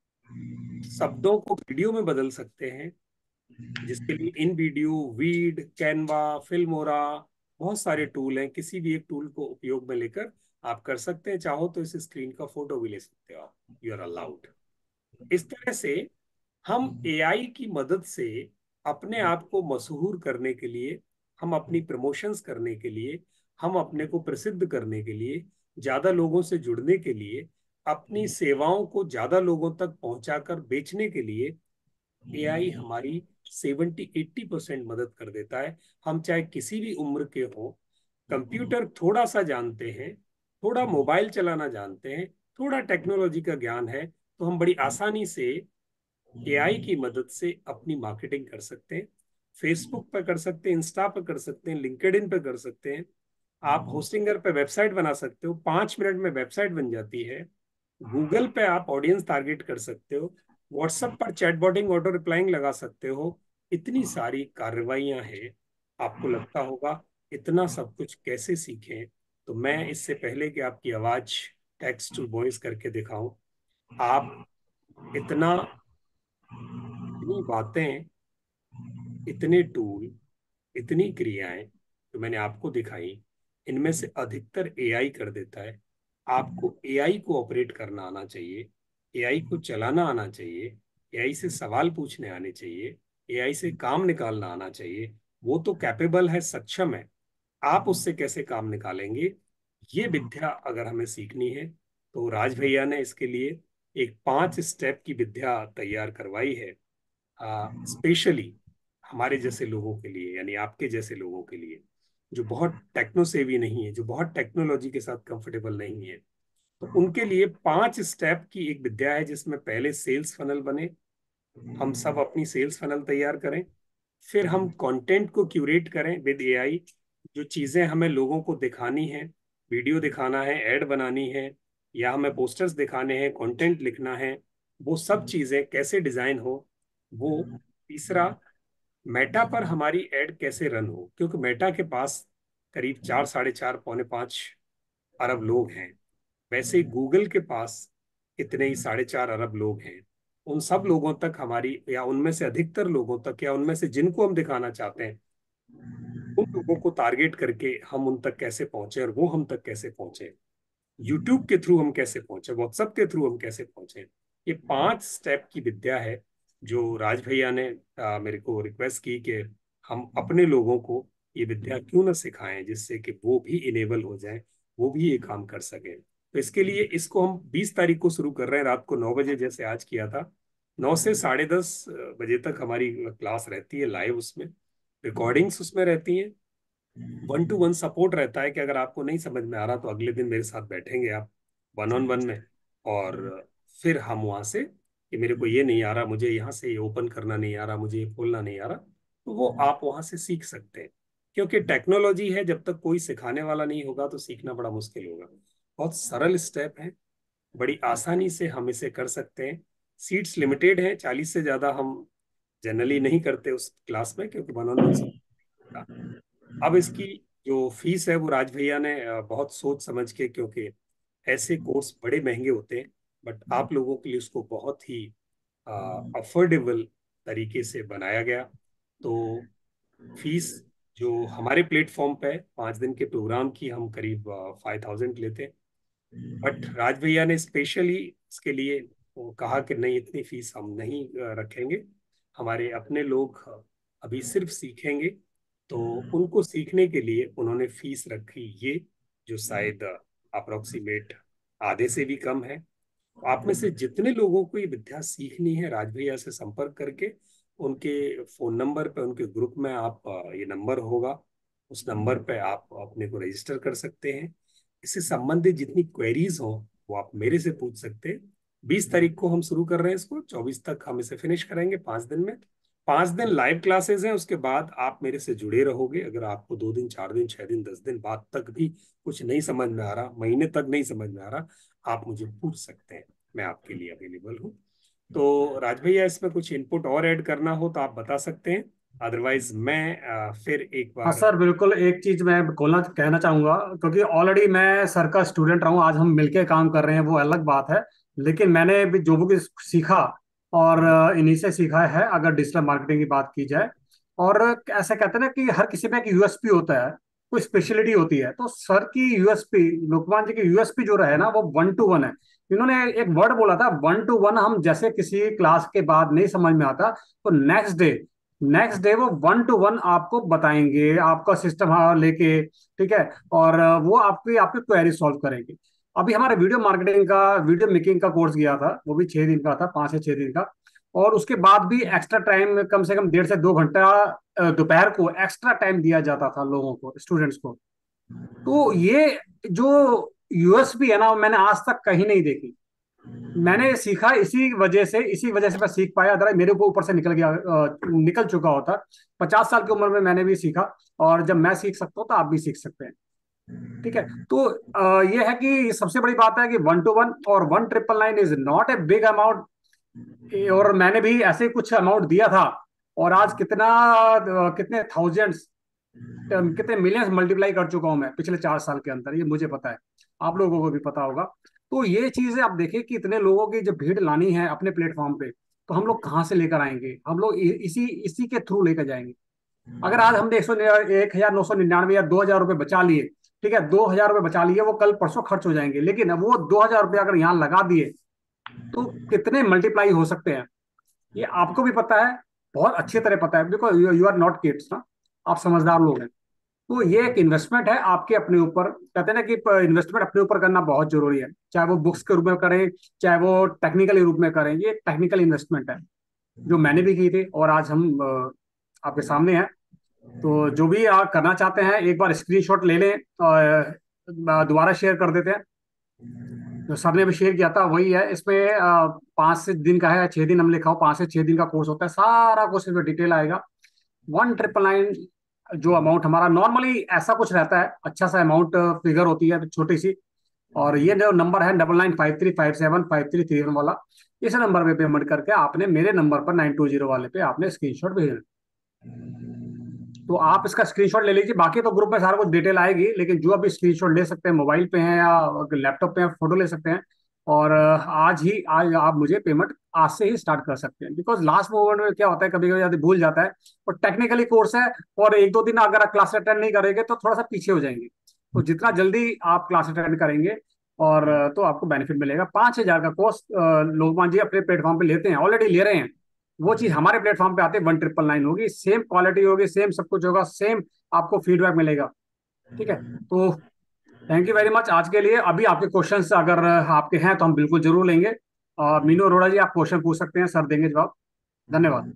शब्दों को वीडियो में बदल सकते हैं, जिसके लिए InVideo, Veed, Canva, Filmora, बहुत सारे टूल हैं। किसी भी एक टूल को उपयोग में लेकर आप कर सकते हैं। चाहो तो इस स्क्रीन का फोटो भी ले सकते हो आप, यू आर अलाउड। इस तरह से हम एआई की मदद से अपने आप को मशहूर करने के लिए, हम अपनी प्रमोशंस करने के लिए, हम अपने को प्रसिद्ध करने के लिए, ज्यादा लोगों से जुड़ने के लिए, अपनी सेवाओं को ज्यादा लोगों तक पहुंचाकर बेचने के लिए एआई हमारी सेवेंटी एट्टी परसेंट मदद कर देता है। हम चाहे किसी भी उम्र के हो, कंप्यूटर थोड़ा सा जानते हैं, थोड़ा मोबाइल चलाना जानते हैं, थोड़ा टेक्नोलॉजी का ज्ञान है, तो हम बड़ी आसानी से एआई की मदद से अपनी मार्केटिंग कर सकते हैं। फेसबुक पर कर सकते हैं, इंस्टा पर कर सकते हैं, लिंक्डइन पर कर सकते हैं। आप होस्टिंगर पे वेबसाइट बना सकते हो, पांच मिनट में वेबसाइट बन जाती है। गूगल पे आप ऑडियंस टारगेट कर सकते हो, व्हाट्सएप पर चैटबॉटिंग, ऑटो रिप्लाइंग लगा सकते हो। इतनी सारी कार्रवाइयां हैं। आपको लगता होगा इतना सब कुछ कैसे सीखें? तो मैं इससे पहले कि आपकी आवाज टेक्स्ट टू वॉइस करके दिखाऊं, आप इतना इतनी बातें, इतने टूल, इतनी क्रियाएं जो मैंने आपको दिखाई, इनमें से अधिकतर एआई कर देता है। आपको एआई को ऑपरेट करना आना चाहिए, एआई को चलाना आना चाहिए, एआई से सवाल पूछने आने चाहिए, एआई से काम निकालना आना चाहिए। वो तो कैपेबल है, सक्षम है। आप उससे कैसे काम निकालेंगे, ये विद्या अगर हमें सीखनी है, तो राज भैया ने इसके लिए एक पांच स्टेप की विद्या तैयार करवाई है, स्पेशली हमारे जैसे लोगों के लिए, यानी आपके जैसे लोगों के लिए, जो बहुत टेक्नो सेवी नहीं है, जो बहुत टेक्नोलॉजी के साथ कंफर्टेबल नहीं है। तो उनके लिए पांच स्टेप की एक विद्या है, जिसमें पहले सेल्स फनल बने, हम सब अपनी सेल्स फनल तैयार करें। फिर हम कंटेंट को क्यूरेट करें विद एआई। जो चीजें हमें लोगों को दिखानी है, वीडियो दिखाना है, एड बनानी है, या हमें पोस्टर्स दिखाने हैं, कंटेंट लिखना है, वो सब चीजें कैसे डिजाइन हो। वो तीसरा, मेटा पर हमारी एड कैसे रन हो, क्योंकि मेटा के पास करीब चार साढ़े चार पौने पांच अरब लोग हैं। वैसे ही गूगल के पास इतने ही साढ़े चार अरब लोग हैं। उन सब लोगों तक हमारी, या उनमें से अधिकतर लोगों तक, या उनमें से जिनको हम दिखाना चाहते हैं, उन लोगों को टारगेट करके हम उन तक कैसे पहुंचे, और वो हम तक कैसे पहुंचे, यूट्यूब के थ्रू हम कैसे पहुंचे, व्हाट्सएप के थ्रू हम कैसे पहुंचे। ये पांच स्टेप की विद्या है जो राज भैया ने आ, मेरे को रिक्वेस्ट की कि हम अपने लोगों को ये विद्या क्यों ना सिखाएं, जिससे कि वो भी इनेबल हो जाएं, वो भी ये काम कर सके। तो इसके लिए इसको हम बीस तारीख को शुरू कर रहे हैं, रात को नौ बजे जैसे आज किया था। नौ से साढ़े दस बजे तक हमारी क्लास रहती है लाइव, उसमें रिकॉर्डिंग्स उसमें रहती हैं। वन टू वन सपोर्ट रहता है कि अगर आपको नहीं समझ में आ रहा तो अगले दिन मेरे साथ बैठेंगे आप वन ऑन वन में, और फिर हम वहां से, कि मेरे को ये नहीं आ रहा, मुझे यहाँ से ये ओपन करना नहीं आ रहा, मुझे ये खोलना नहीं आ रहा, तो वो आप वहां से सीख सकते हैं। क्योंकि टेक्नोलॉजी है, जब तक कोई सिखाने वाला नहीं होगा तो सीखना बड़ा मुश्किल होगा। बहुत सरल स्टेप है, बड़ी आसानी से हम इसे कर सकते हैं। सीट्स लिमिटेड हैं, चालीस से ज्यादा हम जनरली नहीं करते उस क्लास में, क्योंकि वन ऑन वन। अब इसकी जो फीस है वो राज भैया ने अ, बहुत सोच समझ के, क्योंकि ऐसे कोर्स बड़े महंगे होते हैं, बट आप लोगों के लिए उसको बहुत ही अफोर्डेबल तरीके से बनाया गया। तो फीस जो हमारे प्लेटफॉर्म पे है, पाँच दिन के प्रोग्राम की हम करीब फाइव थाउजेंड लेते हैं। बट राज भैया ने स्पेशली इसके लिए वो कहा कि नहीं, इतनी फीस हम नहीं अ, रखेंगे। हमारे अपने लोग अभी सिर्फ सीखेंगे, तो उनको सीखने के लिए उन्होंने फीस रखी ये, जो शायद अप्रोक्सीमेट आधे से भी कम है। आप में से जितने लोगों को ये विद्या सीखनी है, राज भैया से संपर्क करके, उनके फोन नंबर पे, उनके ग्रुप में आप, ये नंबर होगा, उस नंबर पे आप अपने को रजिस्टर कर सकते हैं। इससे संबंधित जितनी क्वेरीज हो वो आप मेरे से पूछ सकते हैं। बीस तारीख को हम शुरू कर रहे हैं इसको, चौबीस तक हम इसे फिनिश करेंगे, पाँच दिन में। पाँच दिन लाइव क्लासेस हैं, उसके बाद आप मेरे से जुड़े रहोगे। अगर आपको दो दिन, चार दिन, छह दिन, दस दिन बाद तक भी कुछ नहीं समझ में आ रहा, महीने तक नहीं समझ में आ रहा, आप मुझे पूछ सकते हैं, मैं आपके लिए अवेलेबल हूँ। तो राज भैया इसमें कुछ इनपुट और ऐड करना हो तो आप बता सकते हैं, अदरवाइज मैं अ, फिर एक हाँ बार। सर, बिल्कुल एक चीज मैं बोलना कहना चाहूंगा, क्योंकि ऑलरेडी मैं सर का स्टूडेंट रहा हूँ, आज हम मिलके काम कर रहे हैं वो अलग बात है। लेकिन मैंने भी जो भी सीखा और अ, इन्हीं से सीखा है, अगर डिजिटल मार्केटिंग की बात की जाए। और ऐसा कहते हैं ना कि हर किसी में एक यूएसपी होता है, कोई स्पेशलिटी होती है। तो सर की यूएसपी, लोकमान जी की यूएसपी जो रहे ना, वो वन टू वन है। इन्होंने एक वर्ड बोला था वन टू वन, हम जैसे किसी क्लास के बाद नहीं समझ में आता तो नेक्स्ट डे नेक्स्ट डे वो वन टू वन आपको बताएंगे, आपका सिस्टम लेके, ठीक है। और अ, वो आपकी आपकी क्वेरी सॉल्व करेंगे। अभी हमारे वीडियो मार्केटिंग का, वीडियो मेकिंग का कोर्स गया था, वो भी छह दिन का था, पाँच से छह दिन का। और उसके बाद भी एक्स्ट्रा टाइम, कम से कम डेढ़ से दो घंटा अ, दोपहर को एक्स्ट्रा टाइम दिया जाता था लोगों को, स्टूडेंट्स को। तो ये जो यूएसपी है ना, वो मैंने आज तक कहीं नहीं देखी। मैंने सीखा इसी वजह से, इसी वजह से मैं सीख पाया, अदर मेरे को ऊपर से निकल गया, अ, निकल चुका होता। पचास साल की उम्र में मैंने भी सीखा, और जब मैं सीख सकता हूँ तो आप भी सीख सकते हैं, ठीक है। तो अ, ये है कि सबसे बड़ी बात है कि वन टू वन और one triple nine is not a big amount. और मैंने भी ऐसे कुछ अमाउंट दिया था, और आज कितना अ, कितने थाउजेंड्स, कितने मिलियंस मल्टीप्लाई कर चुका हूं मैं पिछले चार साल के अंदर, ये मुझे पता है, आप लोगों को भी पता होगा। तो ये चीजें आप देखें कि इतने लोगों की जब भीड़ लानी है अपने प्लेटफॉर्म पे, तो हम लोग कहाँ से लेकर आएंगे? हम लोग इ- इसी इसी के थ्रू लेकर जाएंगे। अगर आज हमने एक सौ एक हजार नौ सौ निन्यानवे या दो हजार रुपये बचा लिए, ठीक है, दो हजार रुपये बचा लिए, वो कल परसों खर्च हो जाएंगे, लेकिन अब वो दो हजार रुपये अगर यहाँ लगा दिए तो कितने मल्टीप्लाई हो सकते हैं, ये आपको भी पता है, बहुत अच्छी तरह पता है, because you are not kids ना, आप समझदार लोग हैं। तो ये एक इन्वेस्टमेंट है आपके अपने ऊपर, कहते हैं ना कि इन्वेस्टमेंट अपने ऊपर करना बहुत जरूरी है, चाहे वो बुक्स के रूप में करें, चाहे वो टेक्निकल रूप में करें। ये टेक्निकल इन्वेस्टमेंट है जो मैंने भी की थी, और आज हम अ, आपके सामने हैं। तो जो भी आप करना चाहते हैं, एक बार स्क्रीनशॉट ले लें, अ, दोबारा शेयर कर देते हैं। जो सर ने भी शेयर किया था वही है। इसमें अ, पाँच से दिन का है, छह दिन हम लिखा हो, पाँच से छह दिन का कोर्स होता है, सारा कुछ इसमें डिटेल आएगा। वन ट्रिपल नाइन जो अमाउंट हमारा नॉर्मली ऐसा कुछ रहता है, अच्छा सा अमाउंट फिगर होती है छोटी सी। और ये जो नंबर है double nine five three five seven five three three one वाला, इस नंबर पे पेमेंट करके आपने मेरे नंबर पर नाइन टू जीरो वाले पे आपने स्क्रीनशॉट भेजना। तो आप इसका स्क्रीनशॉट ले लीजिए, बाकी तो ग्रुप में सारा कुछ डिटेल आएगी, लेकिन जो अभी स्क्रीनशॉट ले सकते हैं, मोबाइल पे हैं या लैपटॉप पे हैं, फोटो ले सकते हैं। और अ, आज ही आज आप मुझे पेमेंट आज से ही स्टार्ट कर सकते हैं, बिकॉज लास्ट मोमेंट में क्या होता है, कभी कभी भूल जाता है। और टेक्निकली कोर्स है, और एक दो दिन अगर आप क्लास अटेंड नहीं करेंगे तो थोड़ा सा पीछे हो जाएंगे। तो जितना जल्दी आप क्लास अटेंड करेंगे, और अ, तो आपको बेनिफिट मिलेगा। पाँच हजार का कोर्स लोकमान जी अपने प्लेटफॉर्म पे लेते हैं, ऑलरेडी ले रहे हैं। वो चीज हमारे प्लेटफॉर्म पे आते वन ट्रिपल नाइन होगी, सेम क्वालिटी होगी, सेम सब कुछ होगा, सेम आपको फीडबैक मिलेगा, ठीक है। तो थैंक यू वेरी मच आज के लिए। अभी आपके क्वेश्चंस अगर आपके हैं तो हम बिल्कुल जरूर लेंगे। और मीनू अरोड़ा जी, आप क्वेश्चन पूछ सकते हैं, सर देंगे जवाब। धन्यवाद।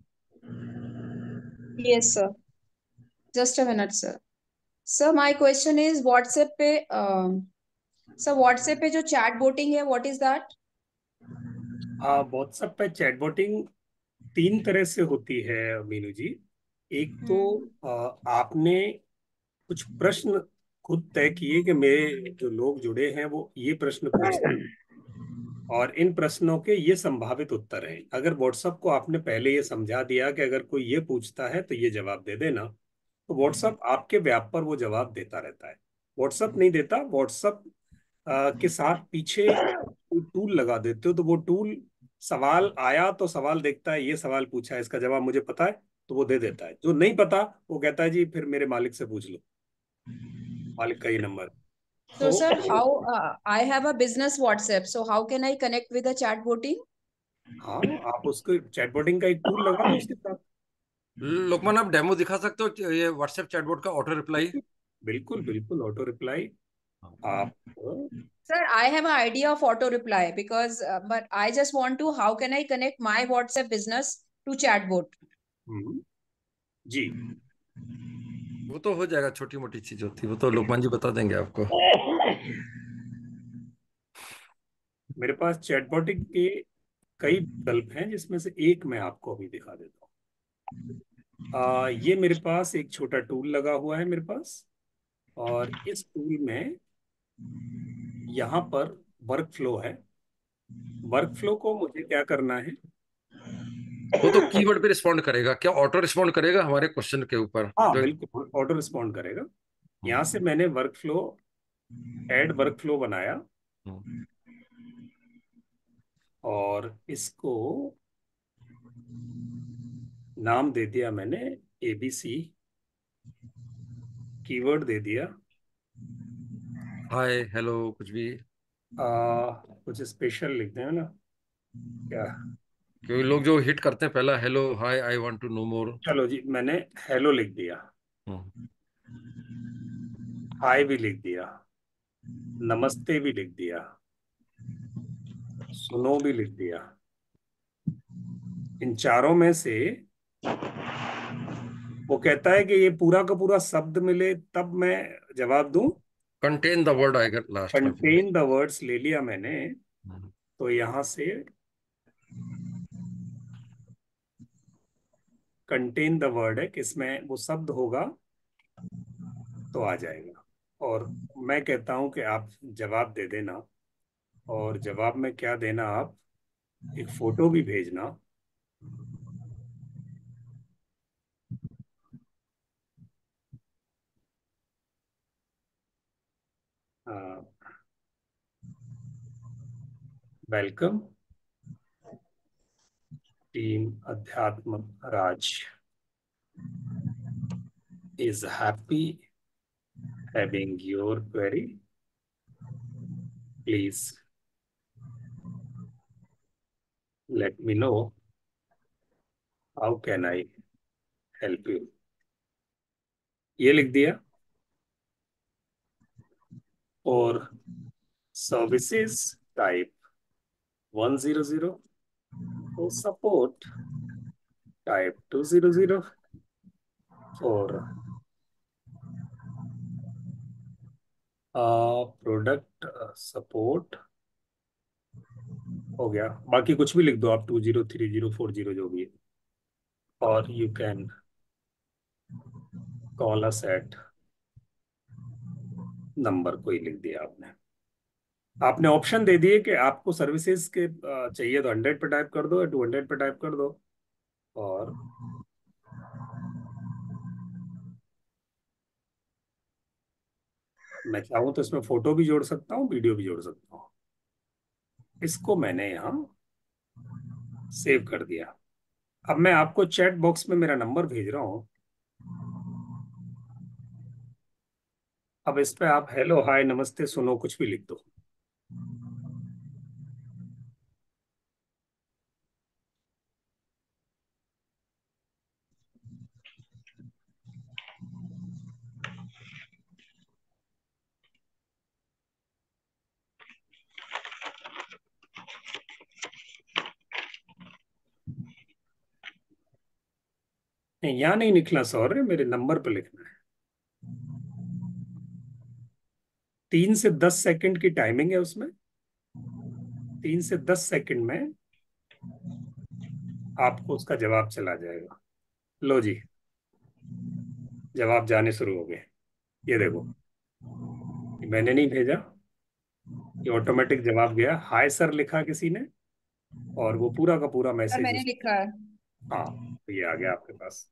Yes, sir. Just a minute, sir. Sir, my question is WhatsApp पे, सर WhatsApp पे जो चैट बोटिंग है, what is that? व्हाट्सएप पे चैटबॉटिंग तीन तरह से होती है मीनू जी। एक तो हम्म अ, आपने कुछ प्रश्न खुद तय किए कि मेरे जो लोग जुड़े हैं वो ये प्रश्न पूछते हैं, और इन प्रश्नों के ये संभावित उत्तर हैं। अगर व्हाट्सएप को आपने पहले ये समझा दिया कि अगर कोई ये पूछता है तो ये जवाब दे देना, तो व्हाट्सएप आपके व्याप पर वो जवाब देता रहता है। व्हाट्सएप नहीं देता, व्हाट्सएप के साथ पीछे टूल लगा देते हो, तो वो टूल सवाल आया तो सवाल देखता है, ये सवाल पूछा है, इसका जवाब मुझे पता है, तो वो दे देता है। जो नहीं पता वो कहता है जी फिर मेरे मालिक से पूछ लो, मालिक का ये नंबर। So, तो sir, how uh, I have a business WhatsApp, so how can I connect with the chat boating? हाँ, आप उसको चैटबॉटिंग का एक टूल लगा दो उसके साथ। लोकमान, आप डेमो दिखा सकते हो ये व्हाट्सएप चैटबॉट का ऑटो रिप्लाई? बिल्कुल बिल्कुल, ऑटो रिप्लाई आप। Sir, I have an idea of auto reply because, uh, but I just want to, how can I connect my WhatsApp business to chatbot? हम्म, जी वो तो हो जाएगा, छोटी मोटी चीज होती है, वो तो लोकमान जी बता देंगे आपको। मेरे पास चैटबॉटिंग के कई विकल्प हैं, जिसमें से एक मैं आपको अभी दिखा देता हूँ। आ, ये मेरे पास एक छोटा टूल लगा हुआ है मेरे पास, और इस टूल में यहाँ पर वर्क फ्लो है। वर्क फ्लो को मुझे क्या करना है, वो तो कीवर्ड पे रिस्पॉन्ड करेगा क्या? ऑटो रिस्पॉन्ड करेगा हमारे क्वेश्चन के ऊपर हाँ जो? बिल्कुल ऑटो रिस्पॉन्ड करेगा। यहाँ से हम्म, मैंने workflow, ad workflow बनाया हम्म, और इसको नाम दे दिया मैंने एबीसी, कीवर्ड दे दिया। हाय हेलो कुछ भी। आ, कुछ स्पेशल लिख दें ना क्या। क्योंकि लोग जो हिट करते हैं पहला hello hi I want to know more. चलो जी, मैंने हेलो लिख दिया, हम्म, हाय भी लिख दिया, नमस्ते भी लिख दिया, सुनो भी लिख दिया। इन चारों में से वो कहता है कि ये पूरा का पूरा शब्द मिले तब मैं जवाब दूं। कंटेन द वर्ड आएगा लास्ट में फिर। कंटेन द वर्ड्स ले लिया मैंने, हम्म, तो यहां से कंटेन द वर्ड है कि इसमें वो शब्द होगा तो आ जाएगा। और मैं कहता हूं कि आप जवाब दे देना, और जवाब में क्या देना, आप एक फोटो भी भेजना। वेलकम टीम अध्यात्म राज is happy having your query. Please let me know how can I help you. ये लिख दिया। और services type one zero zero, और support type two zero zero, और प्रोडक्ट सपोर्ट हो गया। बाकी कुछ भी लिख दो आप, two zero three zero four zero जो भी है। और you can call us at, number कोई लिख दिया आपने। आपने ऑप्शन दे दिए कि आपको सर्विसेज के अ, चाहिए तो हंड्रेड पे टाइप कर दो या टू हंड्रेड पे टाइप कर दो। और मैं चाहूँ तो इसमें फोटो भी जोड़ सकता हूँ, वीडियो भी जोड़ सकता हूँ। इसको मैंने यहाँ सेव कर दिया। अब मैं आपको चैट बॉक्स में मेरा नंबर भेज रहा हूँ। अब इस पे आप हेलो हाय नमस्ते सुनो कुछ भी लिख दो। नहीं, यहाँ नहीं लिखना सॉरी, मेरे नंबर पे लिखना है। तीन से दस सेकंड की टाइमिंग है उसमें। तीन से दस सेकंड में आपको उसका जवाब चला जाएगा। लो जी, जवाब जाने शुरू हो गए। ये देखो, ये मैंने नहीं भेजा, ये ऑटोमेटिक जवाब गया। हाय सर लिखा किसी ने, और वो पूरा का पूरा सर मैसेज मैंने उस। लिखा है। हाँ, तो ये आ गया आपके पास।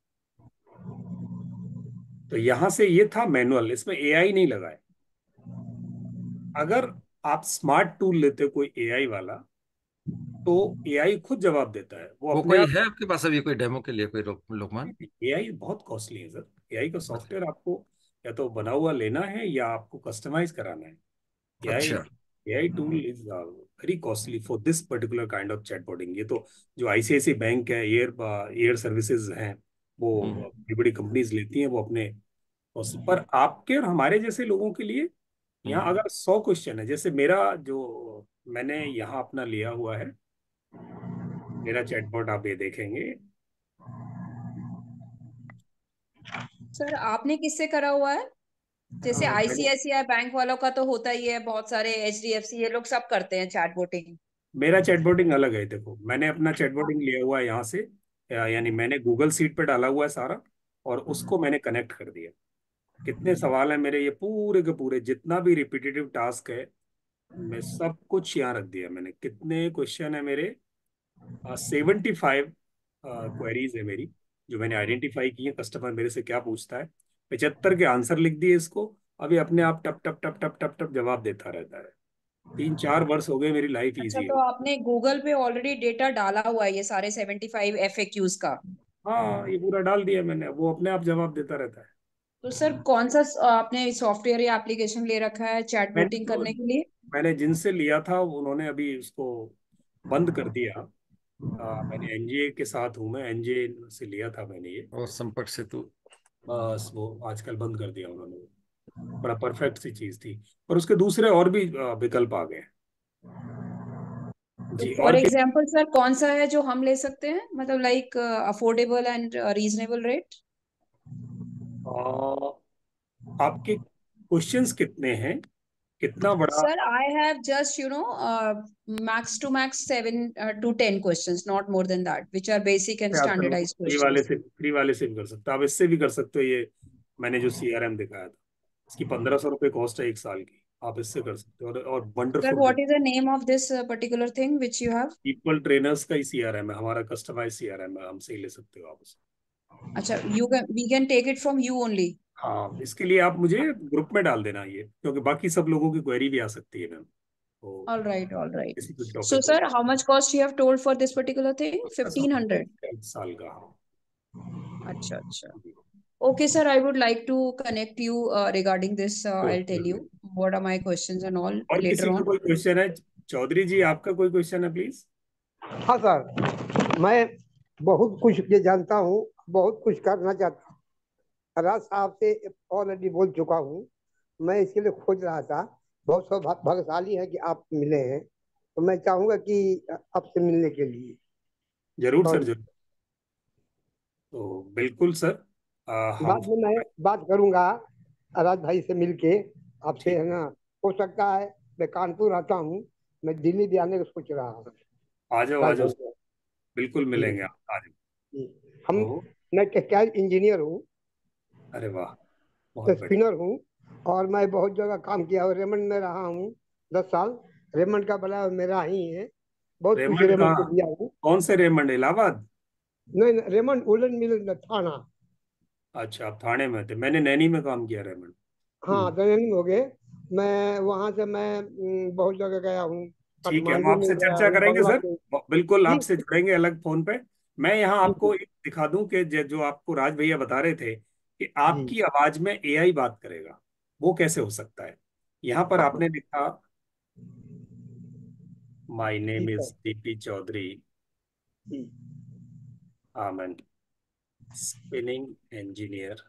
तो यहां से ये था मैनुअल, इसमें एआई नहीं लगा है। अगर आप स्मार्ट टूल लेते कोई एआई वाला, तो एआई खुद जवाब देता है, वो वो अपने कोई आप। है आपके पास अभी कोई डेमो के लिए कोई लोक, लोकमान? एआई बहुत कॉस्टली है सर। एआई का अच्छा। सॉफ्टवेयर आपको या तो बना हुआ लेना है या आपको कस्टमाइज कराना है। एआई अच्छा। AI tool is very costly for this particular kind of chatbotting. ये तो जो आईसीआईसी बैंक है, एयर एयर सर्विसेज हैं, वो हम्म, बड़ी बड़ी कंपनीज लेती हैं वो अपने। पर आपके और हमारे जैसे लोगों के लिए यहाँ हम्म, अगर सौ क्वेश्चन है, जैसे मेरा जो मैंने यहाँ अपना लिया हुआ है, मेरा चैटबॉट आप ये देखेंगे। सर आपने किससे करा हुआ है? अ, जैसे मैंने आईसीआईसीआई बैंक वालों का तो होता ही है, बहुत सारे एचडीएफसी ये लोग सब करते हैं चैट बोटिंग। मेरा चैटबॉटिंग अलग है। देखो, मैंने अपना चैटबॉटिंग लिया हुआ है यहाँ से, या- यानी मैंने गूगल सीट पे डाला हुआ है सारा, और उसको मैंने कनेक्ट कर दिया। कितने सवाल हैं मेरे, ये पूरे के पूरे जितना भी रिपीटेटिव टास्क है, मैं सब कुछ यहाँ रख दिया मैंने। कितने क्वेश्चन है मेरे, सेवेंटी फाइव क्वेरीज है मेरी, जो मैंने आइडेंटिफाई की है। कस्टमर मेरे से क्या पूछता है, पचहत्तर के आंसर लिख दिए इसको, अभी अपने आप टप टप टप टप टप टप जवाब देता रहता है। तीन चार वर्ष हो गए, मेरी लाइफ अच्छा, इजी तो है। आपने गूगल पे ऑलरेडी डेटा डाला हुआ है ये सारे seventy five F A Qs का? हाँ, ये पूरा डाल दिया मैंने, वो अपने आप जवाब देता रहता है। तो सर कौन सा स- आपने सॉफ्टवेयर या एप्लीकेशन ले रखा है चैट मैंने बोटिंग तो करने के लिए? मैंने जिनसे लिया था उन्होंने अभी उसको बंद कर दिया। आ, मैंने एनजीए के साथ हूँ, मैं एनजीए से लिया था मैंने ये। और संपर्क सेतु। बस वो आजकल बंद कर दिया उन्होंने। बड़ा परफेक्ट सी चीज थी। और उसके दूसरे और भी आ, विकल्प आ गए। तो जी, फॉर और क्या? एग्जांपल सर कौन सा है जो हम ले सकते हैं, मतलब like affordable and reasonable rate? आ, आपके क्वेश्चंस कितने हैं, कितना बड़ा? Sir I have just you know max to max seven uh, to ten questions, not more than that, which are basic and आप standardized फ्री वाले questions. से free वाले से भी कर सकते हो, आप इससे भी कर सकते हो। ये मैंने जो सीआरएम दिखाया था, इसकी पंद्रह सौ रुपये कॉस्ट है एक साल की। आप इससे कर सकते हो, और, और Sir, wonderful. what is the name of this uh, particular thing which you have? People trainers का ही सीआरएम है हमारा, कस्टमाइज सीआरएम है, हमसे ही ले सकते हो आप उसे। अच्छा, you can we can take it from you only. हाँ, इसके लिए आप मुझे ग्रुप में डाल देना ये, क्योंकि बाकी सब लोगों की क्वेरी भी आ सकती है मैम, तो All right, all right. किसी कुछ So, टॉपिक हो। sir, how much cost you have told for this particular thing? fifteen hundred. एक साल का, हाँ। Acha, acha. Okay, sir, I would like to connect you uh, regarding this. Uh, I'll tell you what are my questions and all और later किसी का on. कोई question है? चौधरी जी, आपका कोई क्वेश्चन है प्लीज? हाँ सर, मैं बहुत कुछ ये जानता हूँ, बहुत कुछ करना चाहता हूँ। राज साहब से ऑलरेडी बोल चुका हूँ, मैं इसके लिए खोज रहा था। बहुत सौभाग्य भाग्यशाली है कि आप मिले हैं, तो मैं चाहूंगा कि आपसे मिलने के लिए। जरूर सर, और जरूर। तो बिल्कुल सर, आ, हम बाद में मैं बात करूंगा राज भाई से मिलके आपसे, ठीक, है ना। हो सकता है, मैं कानपुर आता हूँ, मैं दिल्ली भी आने का सोच रहा हूँ आ जाओ आ राज जाओ, भाई से। बिल्कुल जी, मिलेंगे, आप आ जाओ। जी। हम तो मैं टेक्सटाइल इंजीनियर हूँ, अरे वाह, बहुत बढ़िया। स्पिनर हूँ, और मैं बहुत जगह काम किया और रेमंड में रहा हूँ दस साल। रेमंड का बड़ा मेरा ही है, बहुत कुछ रेमंड का? रेमंड को दिया हूँ। कौन से रेमंड, इलाहाबाद? नहीं नहीं, रेमंड वुलन मिल थाना। अच्छा, आप थाने में थे, मैंने नैनी में काम किया रेमंड। हाँ, हम्म, ट्रेनिंग हो गए। मैं वहां से मैं हम्म, बहुत जगह गया हूँ, ठीक है, हम काठमांडू में आपसे गया चर्चा हूँ, करेंगे सर, बांग्लादेश। बिल्कुल जी आपसे जुड़ेंगे अलग फोन पे। मैं यहाँ जी आपको एक दिखा दूं कि जे- जो आपको राज भैया बता रहे थे कि जी। आपकी आवाज में एआई बात करेगा, वो कैसे हो सकता है। यहाँ पर हाँ, आपने लिखा, माय जी name sir. Is DP Chaudhary, ji I am an spinning engineer,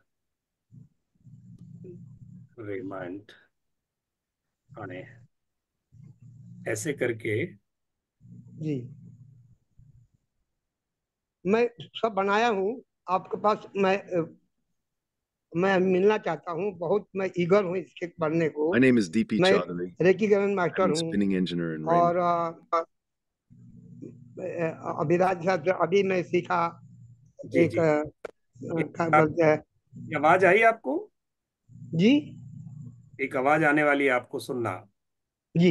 Raymond Thane, ऐसे करके। जी, मैं सब बनाया हूँ आपके पास। मैं मैं मिलना चाहता हूँ, बहुत मैं ईगर हूँ इसके पढ़ने को। My name is D P मैं Chaudhary. Reiki grand I'm master a हूँ, spinning engineer in Raymond. और अ, अ, अभिराज साहब से अभी मैं सीखा जी एक जी, अ, ये क्या आप, बोलते हैं। ये आवाज आई आपको? जी एक आवाज आने वाली है, आपको सुनना। जी।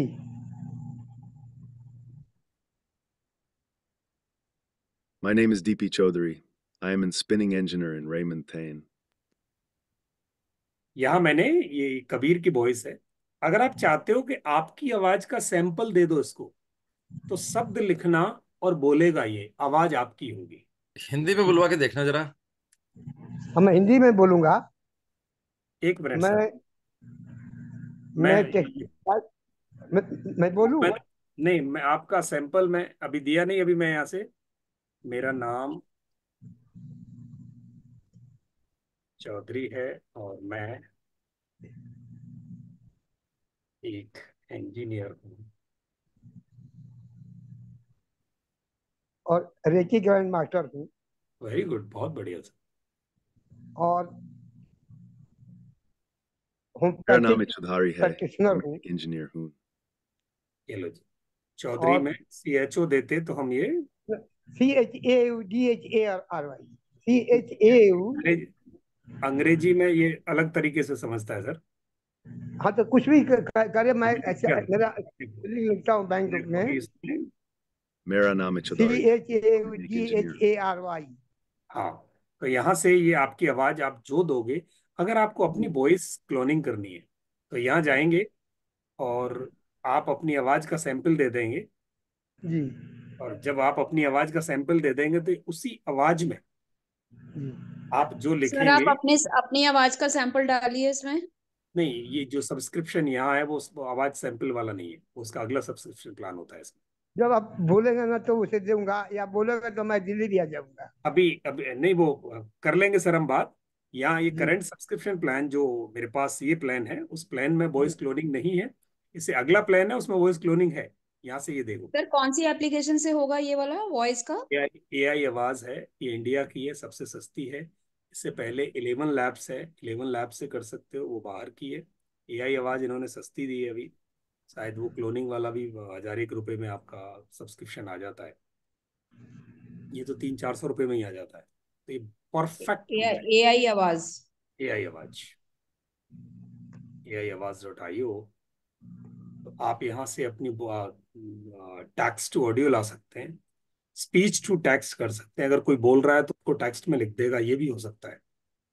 My name is D P Chaudhary. I am a spinning engineer in Raymond Thane. यहाँ मैंने, ये कबीर की वॉइस है। अगर आप चाहते हो कि आपकी आवाज का सैंपल दे दो इसको, तो शब्द लिखना और बोलेगा, ये आवाज आपकी होगी। हिंदी में बुलवा के देखना जरा। अब मैं हिंदी में बोलूंगा। एक मिनट मैं सर, मैं मैं टेक्स्ट मैं, मैं बोलूँ। मैं नहीं, मैं आपका सैंपल मैं अभी दिया नहीं, अभी मैं यहाँ से, मेरा नाम चौधरी है और मैं एक इंजीनियर हूँ। और रेकी ग्रैंड मास्टर हूँ, वेरी गुड, बहुत बढ़िया सर। और हूँ मेरा नाम Chaudhary है, प्रैक्टिशनर मैं हूँ। एक इंजीनियर हूँ। ये लो जी, चौधरी और में सी एच ओ देते तो हम ये C H A U D H A R Y, C H A U. अंग्रेज, अंग्रेजी में ये अलग तरीके से समझता है सर। हाँ, तो कुछ भी क- क- करे, मैं ऐसा क्या? मेरा लिखता हूँ बैंक में। अभी इसमें मेरा नाम है C Chaudhary, H A I'm an जी H engineer. A R Y. हाँ, तो यहाँ से ये आपकी आवाज आप जो दोगे, अगर आपको अपनी वॉइस क्लोनिंग करनी है तो यहाँ जाएंगे और आप अपनी आवाज का सैंपल दे देंगे। जी और जब आप अपनी आवाज का सैंपल दे देंगे तो उसी आवाज में जी आप जो सर आप लिखेंगे। अपने अपनी आवाज का सैंपल डालिए इसमें। नहीं, ये जो सब्सक्रिप्शन यहाँ है वो वो आवाज सैंपल वाला नहीं है, उसका अगला सब्सक्रिप्शन प्लान होता है इसमें। जब आप बोलेंगे ना तो उसे दूंगा, या बोलेगा तो मैं दिल्ली भी आ जाऊंगा। अभी अभी नहीं, वो कर लेंगे सर हम बात। यहाँ ये जी करंट सब्सक्रिप्शन प्लान जो मेरे पास ये प्लान है, उस प्लान में जी वॉइस क्लोनिंग नहीं है। इससे अगला प्लान है उसमें वॉइस क्लोनिंग है। यहाँ से ये देखो, सर कौन सी एप्लीकेशन से होगा ये वाला वॉइस का? ए आई आवाज है, ये इंडिया की है, सबसे सस्ती है। इससे पहले इलेवन लैब्स है, इलेवन लैब से कर सकते हो, वो बाहर की है। ए आई आवाज इन्होंने सस्ती दी है अभी। शायद वो क्लोनिंग वाला भी हजार एक रुपए में आपका सब्सक्रिप्शन आ जाता है। ये तो तीन चार सौ रुपये में ही आ जाता है। तो ये परफेक्ट ए आई आवाज। ए आई आवाज, ए आई आवाज डॉट आई ओ। तो आप यहाँ से अपनी टेक्स्ट टू ऑडियो ला सकते हैं, स्पीच टू टेक्स्ट कर सकते हैं। अगर कोई बोल रहा है तो उसको टेक्स्ट में लिख देगा, ये भी हो सकता है।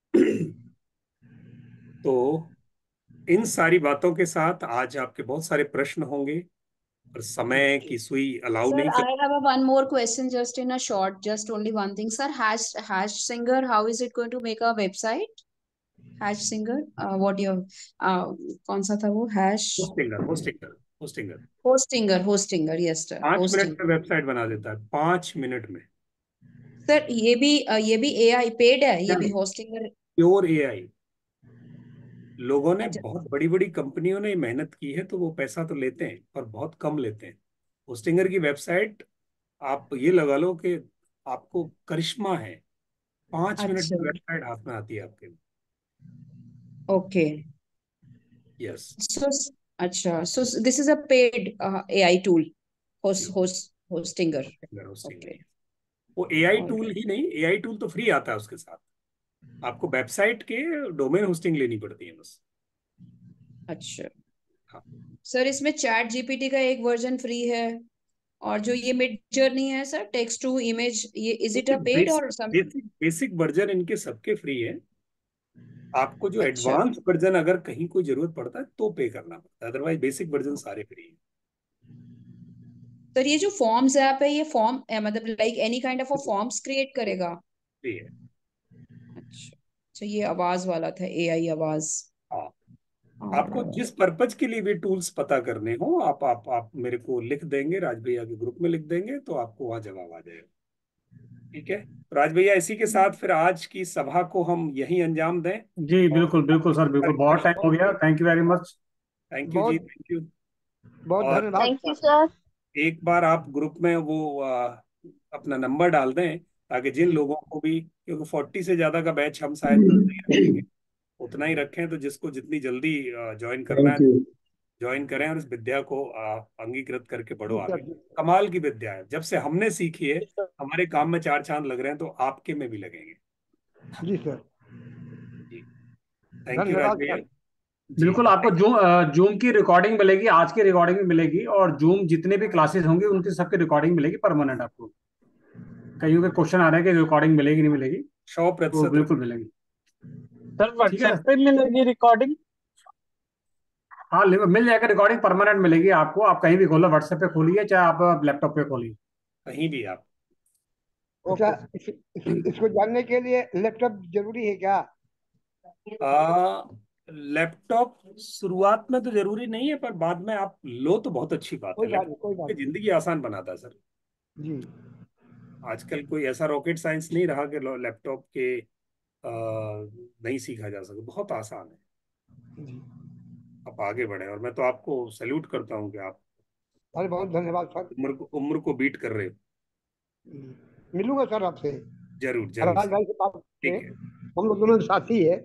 तो इन सारी बातों के साथ आज आपके बहुत सारे प्रश्न होंगे, और समय की सुई अलाउ Sir, नहीं I कर। have a one more question just in a short, just only one thing. Sir, Hash Hash Singer, how is it going to make a website? Hash Singer, uh, what your uh, कौन सा था वो Hash Hostinger Hostinger Hostinger Hostinger, Hostinger, yes sir, पांच minute Hostinger. में website बना देता है, पांच मिनट में। Sir, ये भी uh, ये भी A I paid है, ये भी Hostinger. प्योर ए आई। लोगों ने, अच्छा बहुत बड़ी बड़ी कंपनियों ने मेहनत की है, तो वो पैसा तो लेते हैं पर बहुत कम लेते हैं। होस्टिंगर की वेबसाइट आप ये लगा लो कि आपको करिश्मा है, पांच मिनट अच्छा में वेबसाइट हाथ में आती है आपके। okay. यस, So अच्छा, so this is a paid uh, A I tool, host host Hostinger. Hostinger. Okay. वो A I All tool right. ही नहीं, ए आई टूल तो फ्री आता है, उसके साथ आपको वेबसाइट के डोमेन होस्टिंग लेनी पड़ती है बस। अच्छा हाँ, सर, इसमें चैट जी पी टी का एक वर्जन फ्री है, और जो ये मिड जर्नी है सर, टेक्स्ट टू इमेज, ये is it a paid basic और सम? बेसिक बेसिक वर्जन इनके सबके फ्री है। आपको जो अच्छा एडवांस वर्जन अगर कहीं कोई जरूरत पड़ता है तो पे करना पड़ता है, अदरवाइज बेसिक वर्जन सारे फ्री है। सर, ये जो फॉर्म्स ऐप है, ये फॉर्म मतलब like any kind of a forms create करेगा? फ्री है। अच्छा अच्छा, ये आवाज वाला था, ए आई आवाज। हाँ, आपको और जिस पर्पज के लिए भी टूल्स पता करने हो, आप आप आप मेरे को लिख देंगे, राज भैया के ग्रुप में लिख देंगे, तो आपको वहाँ जवाब आ जाएगा। ठीक है, तो राज भैया, इसी के साथ फिर आज की सभा को हम यहीं अंजाम दें। जी बिल्कुल बिल्कुल सर, बिल्कुल, बहुत टाइम हो गया। Thank you very much. Thank you जी, बहुत थैंक यू। बहुत और धन्यवाद थैंक यू सर। सर। एक बार आप ग्रुप में वो आ, अपना नंबर डाल दें, ताकि जिन लोगों को भी, क्योंकि फोर्टी से ज्यादा का बैच हम शायद नहीं रखेंगे, उतना ही रखें, तो जिसको जितनी जल्दी ज्वाइन करना है थैंक यू ज्वाइन करें, और इस विद्या को आ, अंगीकृत करके बढ़ो जी आगे। सर। कमाल की विद्या है, जब से हमने सीखी है हमारे काम में चार चांद लग रहे हैं, तो आपके में भी लगेंगे। जी सर, जी, थैंक यू राज धन्यवाद भैया। सर। जी, बिल्कुल, आपको जूम जूम की रिकॉर्डिंग मिलेगी, आज की रिकॉर्डिंग भी मिलेगी, और जूम जितने भी क्लासेस होंगे उनकी सबकी रिकॉर्डिंग मिलेगी परमानेंट आपको। कईयों के क्वेश्चन आ रहे हैं कि रिकॉर्डिंग मिलेगी नहीं मिलेगी, सौ तो प्रतिशत बिल्कुल मिलेगी। सर ठीक है, व्हाट्सएप पे मिलेगी रिकॉर्डिंग? हाँ लि- मिल जाएगा, रिकॉर्डिंग परमानेंट मिलेगी आपको। आप कहीं भी खोलो, व्हाट्सएप पे खोलिए चाहे आप लैपटॉप पे खोलिए। कहीं भी आप। अच्छा, ओके इस, इस, इसको जानने के लिए लैपटॉप जरूरी है क्या? आ, लैपटॉप शुरुआत में तो जरूरी नहीं है, पर बाद में आप लो तो बहुत अच्छी बात है। कोई बात नहीं, कोई लैपटॉप बात की नहीं। जिंदगी आसान बनाता है सर। जी आजकल कोई ऐसा रॉकेट साइंस नहीं रहा कि लैपटॉप के आ, नहीं सीखा जा सके, बहुत आसान है। जी, आप आगे बढ़े, और मैं तो आपको सैल्यूट करता हूँ कि आप अरे बहुत धन्यवाद सर। उम्र को उम्र को बीट कर रहे हो। जी, मिलूंगा सर आपसे, जरूर जरूर राज सर। भाई से बात करके। ठीक है, हम लोग दोनों साथी है।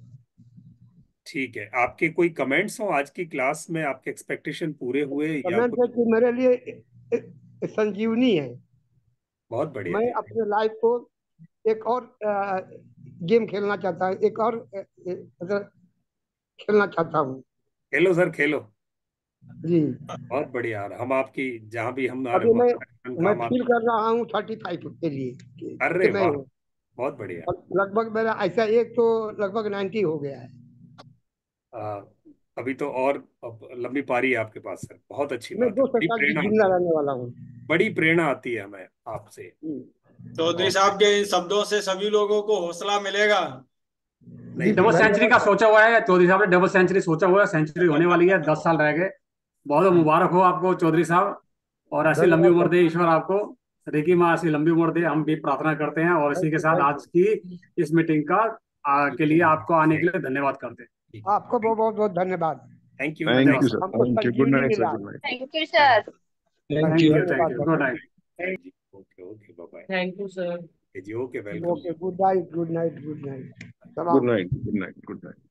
ठीक है। आपके कोई कमेंट्स हो आज की क्लास में, आपके एक्सपेक्टेशन पूरे हुए या कमेंट है कुछ? कि मेरे लिए ए- ए- संजीवनी है। बहुत बढ़िया मैं जी। अपने लाइफ को एक और अ, गेम खेलना चाहता हूँ, एक और अ, अ, मतलब खेलना चाहता हूँ। खेलो सर, खेलो। जी, बहुत बढ़िया, और हम आपकी जहाँ भी हम अभी मैं मैं काम फील आता कर रहा हूँ थर्टी फाइव के लिए कि, अरे कि मैं वाह, हूँ। बहुत बढ़िया। और लगभग मेरा ऐसा एक तो लगभग नाइन्टी हो गया है। आ, अभी तो और अब लंबी पारी है आपके पास सर, बहुत अच्छी मैं बात है, दो बड़ी सरकार की प्रेरणा जिंदा आती है, रहने वाला हूँ। बड़ी प्रेरणा आती है हमें आपसे। चौधरी और साहब के इन शब्दों से सभी लोगों को हौसला मिलेगा। नहीं डबल बिल्कुल, सेंचुरी का सोचा हुआ है चौधरी साहब ने, डबल सेंचुरी सोचा हुआ है, सेंचुरी होने वाली है, दस साल रह गए। बहुत मुबारक हो आपको चौधरी साहब, और ऐसी लंबी धन्यवाद उम्र दे सर। ईश्वर आपको, रिकी माँ ऐसी लंबी उम्र दे, हम भी प्रार्थना करते हैं। और इसी थैंक के यू साथ थैंक आज की इस मीटिंग का आ, के लिए आपको आने के लिए धन्यवाद करते हैं। ठीक यू। है, आपको बहुत बहुत बहुत धन्यवाद। Thank you. Thank धन्यवाद you, सर। sir. हमको Thank you. Good Sanjeevani night, sir. मिला। Good night. Thank you sir. Thank you, thank धन्यवाद यू, सर। Good night. जी, okay okay, bye bye thank you sir. जी, okay, welcome. Okay good night good night good night. Good night. Good night. Good night.